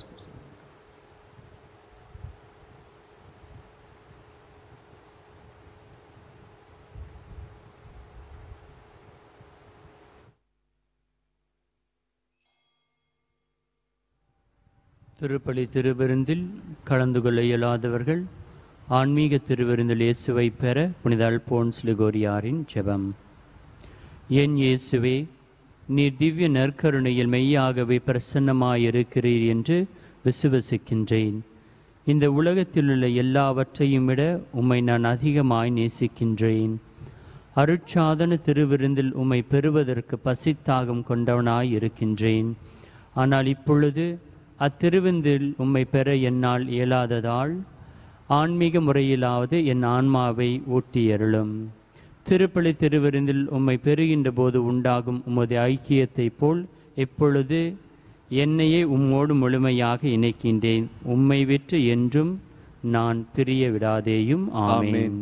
திருப்பலி திருவிருந்தில் கலந்து கொள்ள இயலாதவர்கள் ஆன்மீக திருவிருந்தில் இயேசுவை பெற புனித அல்போன்ஸ் லிகோரியாரின் ஜெபம். என் இயேசுவே, நீர் திவ்ய நற்கருணையில் மெய்யாகவே பிரசன்னமாயிருக்கிறீர் என்று விசுவசிக்கின்றேன். இந்த உலகத்தில் உள்ள எல்லாவற்றையும் விட உம்மை நான் அதிகமாய் நேசிக்கின்றேன். அருட்சாதன திருவிருந்தில் உம்மை பெறுவதற்கு பசித்தாகம் கொண்டவனாய் இருக்கின்றேன். ஆனால் இப்பொழுது அத்திருவிருந்தில் உம்மை பெற என்னால் இயலாததால் ஆன்மீக முறையிலாவது என் ஆன்மாவை ஊட்டியருளும். திருப்பலி திருவிருந்தில் உம்மை பெறுகின்ற போது உண்டாகும் உமது ஐக்கியத்தைப் போல் எப்பொழுது என்னையே உம்மோடு முழுமையாக இணைக்கின்றேன். உம்மை விட்டு என்றும் நான் பிரிய விடாதேயும். ஆமென்.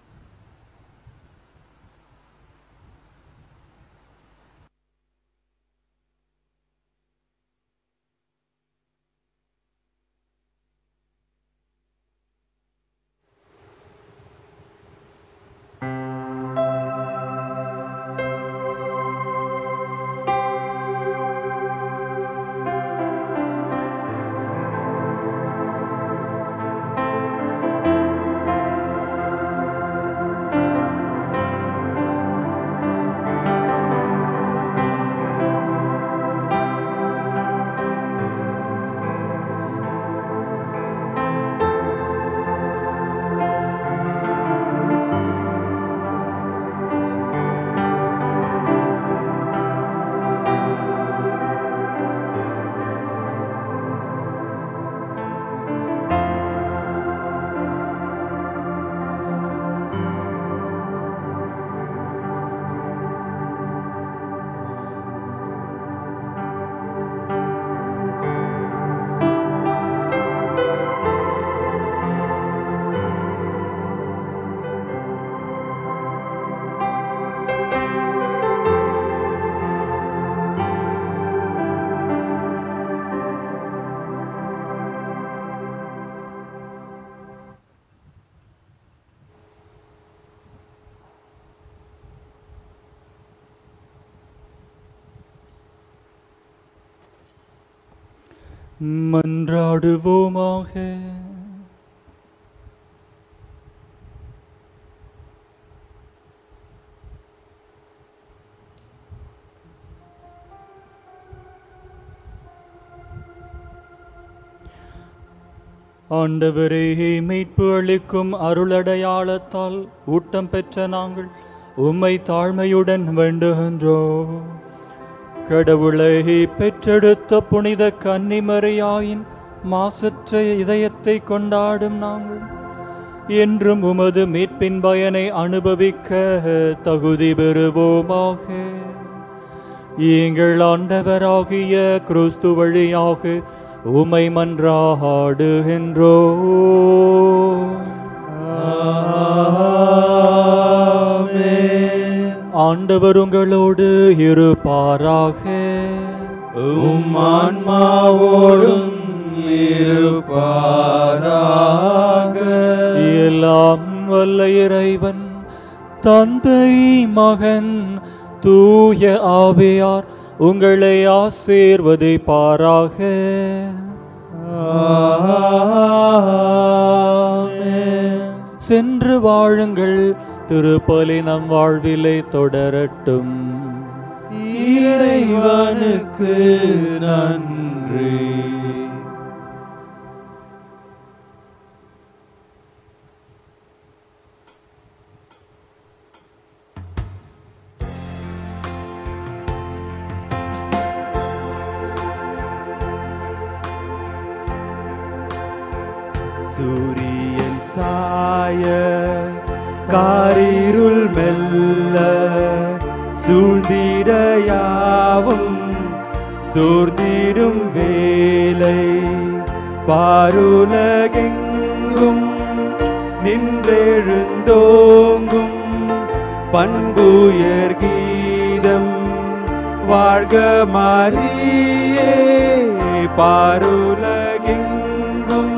மன்றாடுவோமாக. ஆண்டவரே, மீட்பு அளிக்கும் அருளடையாளத்தால் ஊட்டம் பெற்ற நாங்கள் உம்மை தாழ்மையுடன் வேண்டுகின்றோம். கடவுளை பெற்றெடுத்த புனித கன்னிமரியாயின் மாசற்ற இதயத்தை கொண்டாடும் நாங்கள் என்றும் உமது மீட்பின் பயனை அனுபவிக்க தகுதி பெறுவோமாக. எங்கள் ஆண்டவராகிய கிறிஸ்து வழியாக உமை மன்றாடுகின்றோம். ஆண்டவர் உங்களோடு இருப்பாராக. உம் ஆன்மாவோடும் இருப்பாராக. எல்லாம் வல்ல இறைவன் தந்தை மகன் தூய ஆவியார் உங்களை ஆசீர்வதிப்பாராக. சென்று வாழுங்கள், திருப்பலி நம் வாழ்விலை தொடரட்டும். இறைவனுக்கு நன்றி. சூரியன் சாய காரிருள் மெல்ல சூழ்ந்திரையாவும் சூர்ந்திடும் வேலை பாருலகெங்கும் நின்றெழுந்தோங்கும் பண்புயர் கீதம் வாழ்க மரியே. பாருலகெங்கும்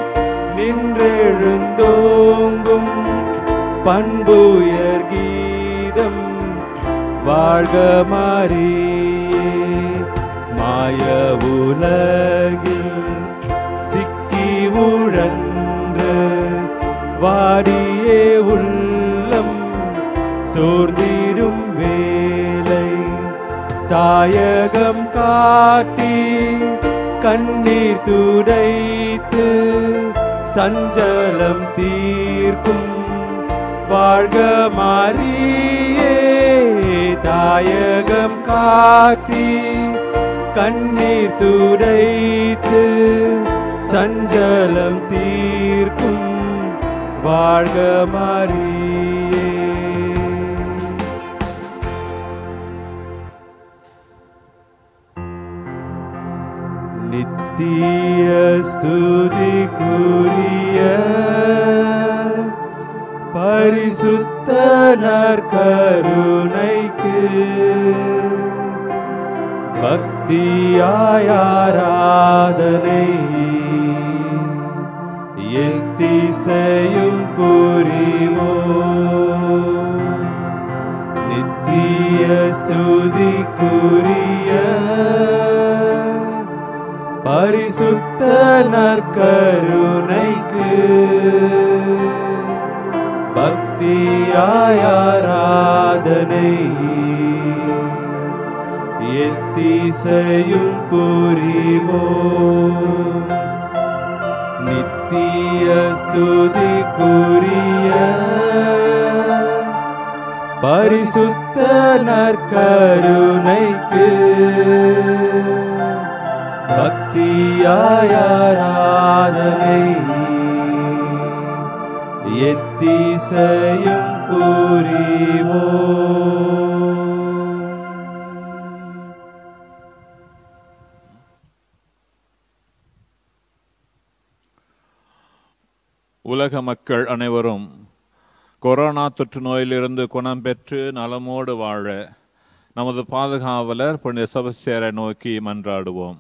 நின்றெழுந்தோங்கும் பண்புயர் கீதம் வாழ்க மரியே. மாய உலகில் சிக்கி உழன்று வாடியே உள்ளம் சோர்ந்திடும் வேலை தாயகம் காட்டி கண்ணீர் துடைத்து சஞ்சலம் தீர்க்கும் வாழ்க மரியே. தாயகம் காட்டி கண்ணீர் துடைத்து சஞ்சலம் தீர்க்கும் வாழ்க மரியே. நித்திய ஸ்துதிக்குரிய பரிசுத்த நற்கருணைக்கு பக்தியாய் ஆராதனை எத்திசையும் புரிவோம். நித்திய ஸ்துதிக்குரிய பரிசுத்த நற்கருணைக்கு பக்தியாய் ஆராதனை எத்திசையும் புரிவோம். நித்திய ஸ்துதிக்குரிய பரிசுத்த நற்கருணைக்கு பக்தியாய் ஆராதனை எத்திசையும் புரிவோம். உலக மக்கள் அனைவரும் கொரோனா தொற்று நோயிலிருந்து குணம் பெற்று நலமோடு வாழ நமது பாதுகாவலர் புனித செபஸ்தியாரை நோக்கி மன்றாடுவோம்.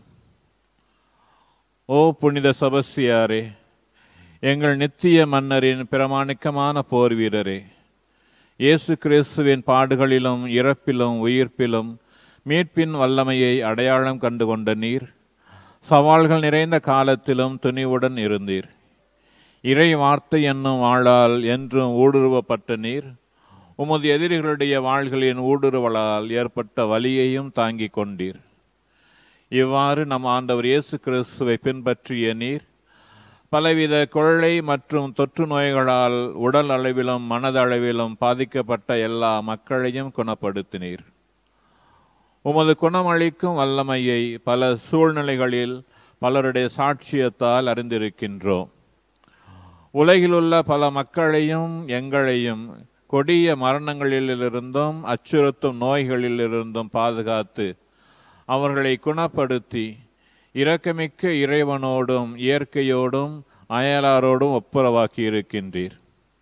ஓ புனித செபஸ்தியாரே, எங்கள் நித்திய மன்னரின் பிரமாணிக்கமான போர் வீரரே, இயேசு கிறிஸ்துவின் பாடுகளிலும் இறப்பிலும் உயிர்ப்பிலும் மீட்பின் வல்லமையை அடையாளம் கண்டு கொண்ட நீர் சவால்கள் நிறைந்த காலத்திலும் துணிவுடன் இருந்தீர். இறை வார்த்தை என்னும் வாளால் என்றும் ஊடுருவப்பட்ட நீர் உமது எதிரிகளுடைய வாள்களின் ஊடுருவலால் ஏற்பட்ட வலியையும் தாங்கிக் கொண்டீர். இவ்வாறு நம் ஆண்டவர் இயேசு கிறிஸ்துவை பின்பற்றிய நீர் பலவித கொள்ளை மற்றும் தொற்று நோய்களால் உடல் அளவிலும் மனதளவிலும் பாதிக்கப்பட்ட எல்லா மக்களையும் குணப்படுத்தினீர். உமது குணமளிக்கும் வல்லமையை பல சூழ்நிலைகளில் பலருடைய சாட்சியத்தால் அறிந்திருக்கின்றோம். உலகிலுள்ள பல மக்களையும் எங்களையும் கொடிய மரணங்களிலிருந்தும் அச்சுறுத்தும் நோய்களிலிருந்தும் பாதுகாத்து அவர்களை குணப்படுத்தி இரக்கமிக்க இறைவனோடும் இயற்கையோடும் அயலாரோடும் ஒப்புரவாக்கி இருக்கின்றீர்.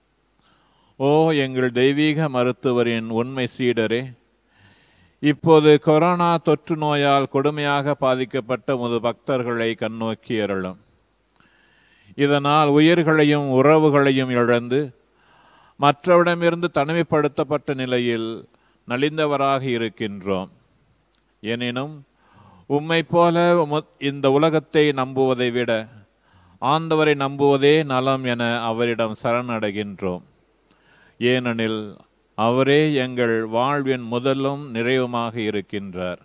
ஓ எங்கள் தெய்வீக மருத்துவரின் உண்மை சீடரே, இப்போது கொரோனா தொற்று நோயால் கொடுமையாக பாதிக்கப்பட்ட உமது பக்தர்களை கண்ணோக்கி அருளும். இதனால் உயிர்களையும் உறவுகளையும் இழந்து மற்றவரிடமிருந்து தனிமைப்படுத்தப்பட்ட நிலையில் நலிந்தவராக இருக்கின்றோம். எனினும் உம்மை போல இந்த உலகத்தை நம்புவதை விட ஆண்டவரை நம்புவதே நலம் என அவரிடம் சரணடைகின்றோம். ஏனெனில் அவரே எங்கள் வாழ்வின் முதலும் நிறைவுமாக இருக்கின்றார்.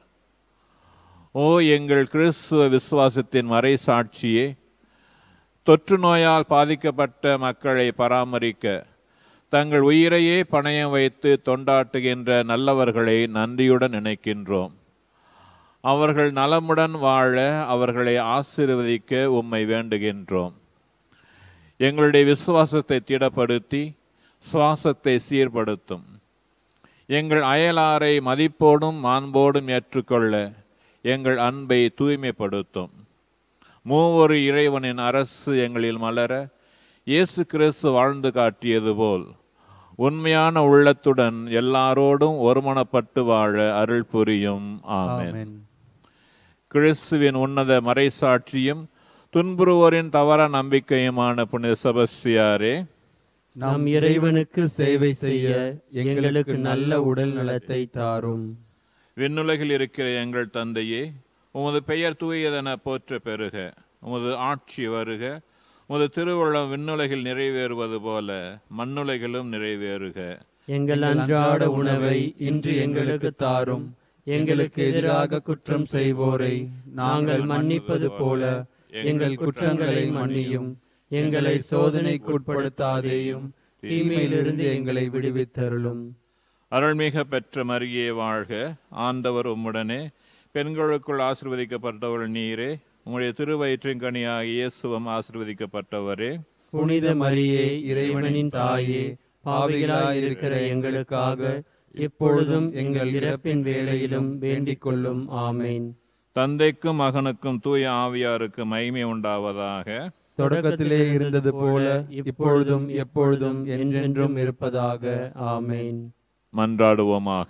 ஓ எங்கள் கிறிஸ்துவ விசுவாசத்தின் மறை சாட்சியே, தொற்று நோயால் பாதிக்கப்பட்ட மக்களை பராமரிக்க தங்கள் உயிரையே பணயம் வைத்து தொண்டாட்டுகின்ற நல்லவர்களை நன்றியுடன் நினைக்கின்றோம். அவர்கள் நலமுடன் வாழ அவர்களை ஆசீர்வதிக்க உம்மை வேண்டுகின்றோம். எங்களுடைய விசுவாசத்தை திடப்படுத்தி சுவாசத்தை சீர்படுத்தும். எங்கள் அயலாரை மதிப்போடும் மாண்போடும் ஏற்றுக்கொள்ள எங்கள் அன்பை தூய்மைப்படுத்தும். மூவொரு இறைவனின் அரசு எங்களில் மலர இயேசு கிறிஸ்து வாழ்ந்து காட்டியது போல் உண்மையான உள்ளத்துடன் எல்லாரோடும் ஒருமனப்பட்டு வாழ அருள் புரியும். ஆமென். கிறிஸ்துவின் உன்னத மறைசாட்சியும் துன்புறுவோரின் தவற நம்பிக்கையுமான புனித செபஸ்தியாரே, நம் இறைவனுக்கு சேவை செய்ய எங்களுக்கு நல்ல உடல் நலத்தை தாரும். விண்ணுலகில் இருக்கிற எங்கள் தந்தையே, உமது பெயர் தூயதென போற்ற பெறுக. உமது ஆட்சி வருக. உமது திருவுள்ளம் விண்ணுலகில் நிறைவேறுவது போல மண்ணுலகிலும் நிறைவேறுக. எங்கள் அன்றாட உணவை இன்று எங்களுக்கு தாரும். எங்களுக்கு எதிராக குற்றம் செய்வோரை நாங்கள் மன்னிப்பது போல எங்கள் குற்றங்களை மன்னியும். எங்களை சோதனைக்குட்படுத்தாதேயும், தீமையிலிருந்து எங்களை விடுவித்தருளும். அருள்மிக பெற்ற மரியே வாழ்க. ஆண்டவர் உம்முடனே, பெண்களுக்குள் ஆசீர்வதிக்கப்பட்டவள் நீரே. உம்முடைய திருவயிற்றின் கனியாக இயேசுவும் ஆசீர்வதிக்கப்பட்டவரே. புனித மரியே, இறைவனின் தாயே, பாவிகளாய் இருக்கிற எங்களுக்காக இப்பொழுதும் எங்கள் இறப்பின் வேளையிலும் வேண்டிக் கொள்ளும். ஆமேன். தந்தைக்கும் மகனுக்கும் தூய ஆவியாருக்கு மகிமை உண்டாவதாக. தொடக்கத்திலே இருந்தது போல இப்பொழுதும் எப்பொழுதும் என்றென்றும் இருப்பதாக. ஆமேன். மன்றாடுவோமாக.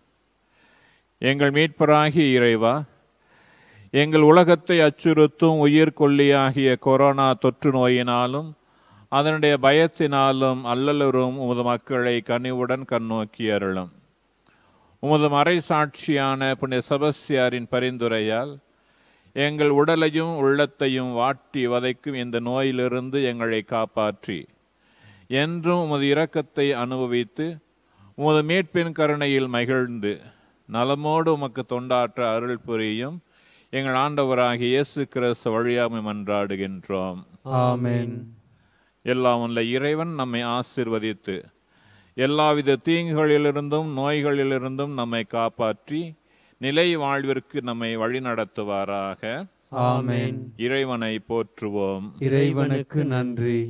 எங்கள் மீட்பராகிய இறைவா, எங்கள் உலகத்தை அச்சுறுத்தும் உயிர் கொல்லியாகிய கொரோனா தொற்று நோயினாலும் அதனுடைய பயத்தினாலும் அல்லலுறும் உமது மக்களை கனிவுடன் கண்ணோக்கி அருளும். உமது மறை சாட்சியான புனித செபஸ்தியாரின் பரிந்துரையால் எங்கள் உடலையும் உள்ளத்தையும் வாட்டி வதைக்கும் இந்த நோயிலிருந்து எங்களை காப்பாற்றி என்றும் உமது இரக்கத்தை அனுபவித்து உமது மீட்பின் கருணையில் மகிழ்ந்து நலமோடு உமக்கு தொண்டாற்ற அருள் புரியும் எங்கள் ஆண்டவராகிய இயேசு கிறிஸ்து வழியாக மன்றாடுகின்றோம். ஆமென். எல்லாம் வல்ல இறைவன் நம்மை ஆசீர்வதித்து எல்லாவித தீங்குகளிலிருந்தும் நோய்களிலிருந்தும் நம்மை காப்பாற்றி நிலை வாழ்விற்கு நம்மை வழிநடத்துவாராக. ஆமென். இறைவனை போற்றுவோம். இறைவனுக்கு நன்றி.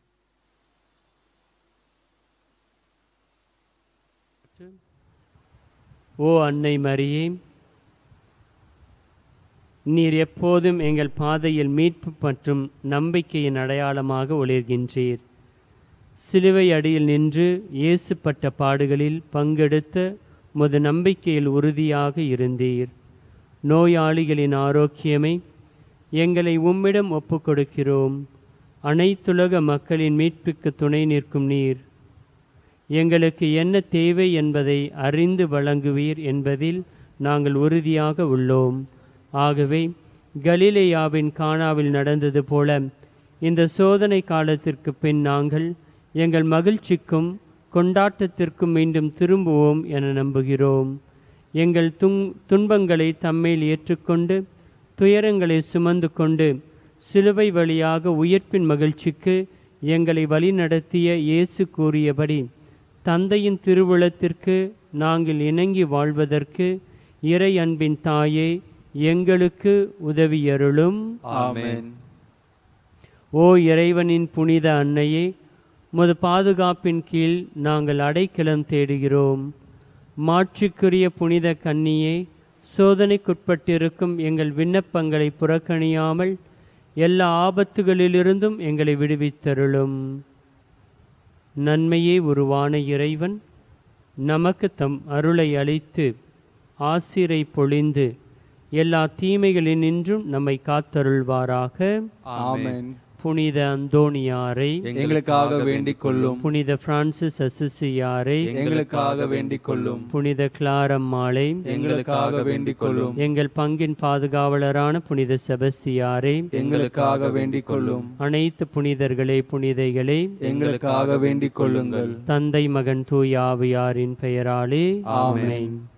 ஓ அன்னை மரியே, நீர் எப்போதும் எங்கள் பாதையில் மீட்பு மற்றும் நம்பிக்கையின் அடையாளமாக ஒளிர்கின்றீர். சிலுவை அடியில் நின்று இயேசுப்பட்ட பாடுகளில் பங்கெடுத்த உமது நம்பிக்கையில் உறுதியாக இருந்தீர். நோயாளிகளின் ஆரோக்கியமை எங்களை உம்மிடம் ஒப்புக்கொடுக்கிறோம். அனைத்துலக மக்களின் மீட்புக்கு துணை நிற்கும் நீர் எங்களுக்கு என்ன தேவை என்பதை அறிந்து வழங்குவீர் என்பதில் நாங்கள் உறுதியாக உள்ளோம். ஆகவே கலிலேயாவின் கானாவில் நடந்தது போல இந்த சோதனை காலத்திற்கு பின் நாங்கள் எங்கள் மகிழ்ச்சிக்கும் கொண்டாட்டத்திற்கும் மீண்டும் திரும்புவோம் என நம்புகிறோம். எங்கள் துன் துன்பங்களை தம்மேல் ஏற்றுக்கொண்டு துயரங்களை சுமந்து கொண்டு சிலுவை வழியாக உயிர்ப்பின் மகிழ்ச்சிக்கு எங்களை வழிநடத்திய இயேசு கூறியபடி தந்தையின் திருவுளத்திற்கு நாங்கள் இணங்கி வாழ்வதற்கு இறை அன்பின் தாயே, எங்களுக்கு உதவியருளும். ஆமென். ஓ இறைவனின் புனித அன்னையே, உமது பாதுகாப்பின் கீழ் நாங்கள் அடைக்கலம் தேடுகிறோம். மாட்சிக்குரிய புனித கன்னியே, சோதனைக்குட்பட்டிருக்கும் எங்கள் விண்ணப்பங்களை புறக்கணியாமல் எல்லா ஆபத்துகளிலிருந்தும் எங்களை விடுவித்தருளும். நன்மையே உருவான இறைவன் நமக்கு தம் அருளை அளித்து ஆசிரை பொழிந்து எல்லா தீமைகளினின்றும் நம்மை காத்தருள்வாராக. ஆமென். புனித அந்தோணியாரை எங்களுக்காக வேண்டிக் கொள்ளும். புனித பிரான்சிஸ் அசிசியாரை எங்களுக்காக வேண்டிக் கொள்ளும். புனித கிளாரம்மாளை எங்களுக்காக வேண்டிக் கொள்ளும். எங்கள் பங்கின் பாதுகாவலரான புனித செபஸ்தியாரை எங்களுக்காக வேண்டிக் கொள்ளும். அனைத்து புனிதர்களே, புனிதைகளே, எங்களுக்காக வேண்டிக் கொள்ளுங்கள். தந்தை, மகன், தூய ஆவியாரின் பெயராலே ஆமென். ஆமென்.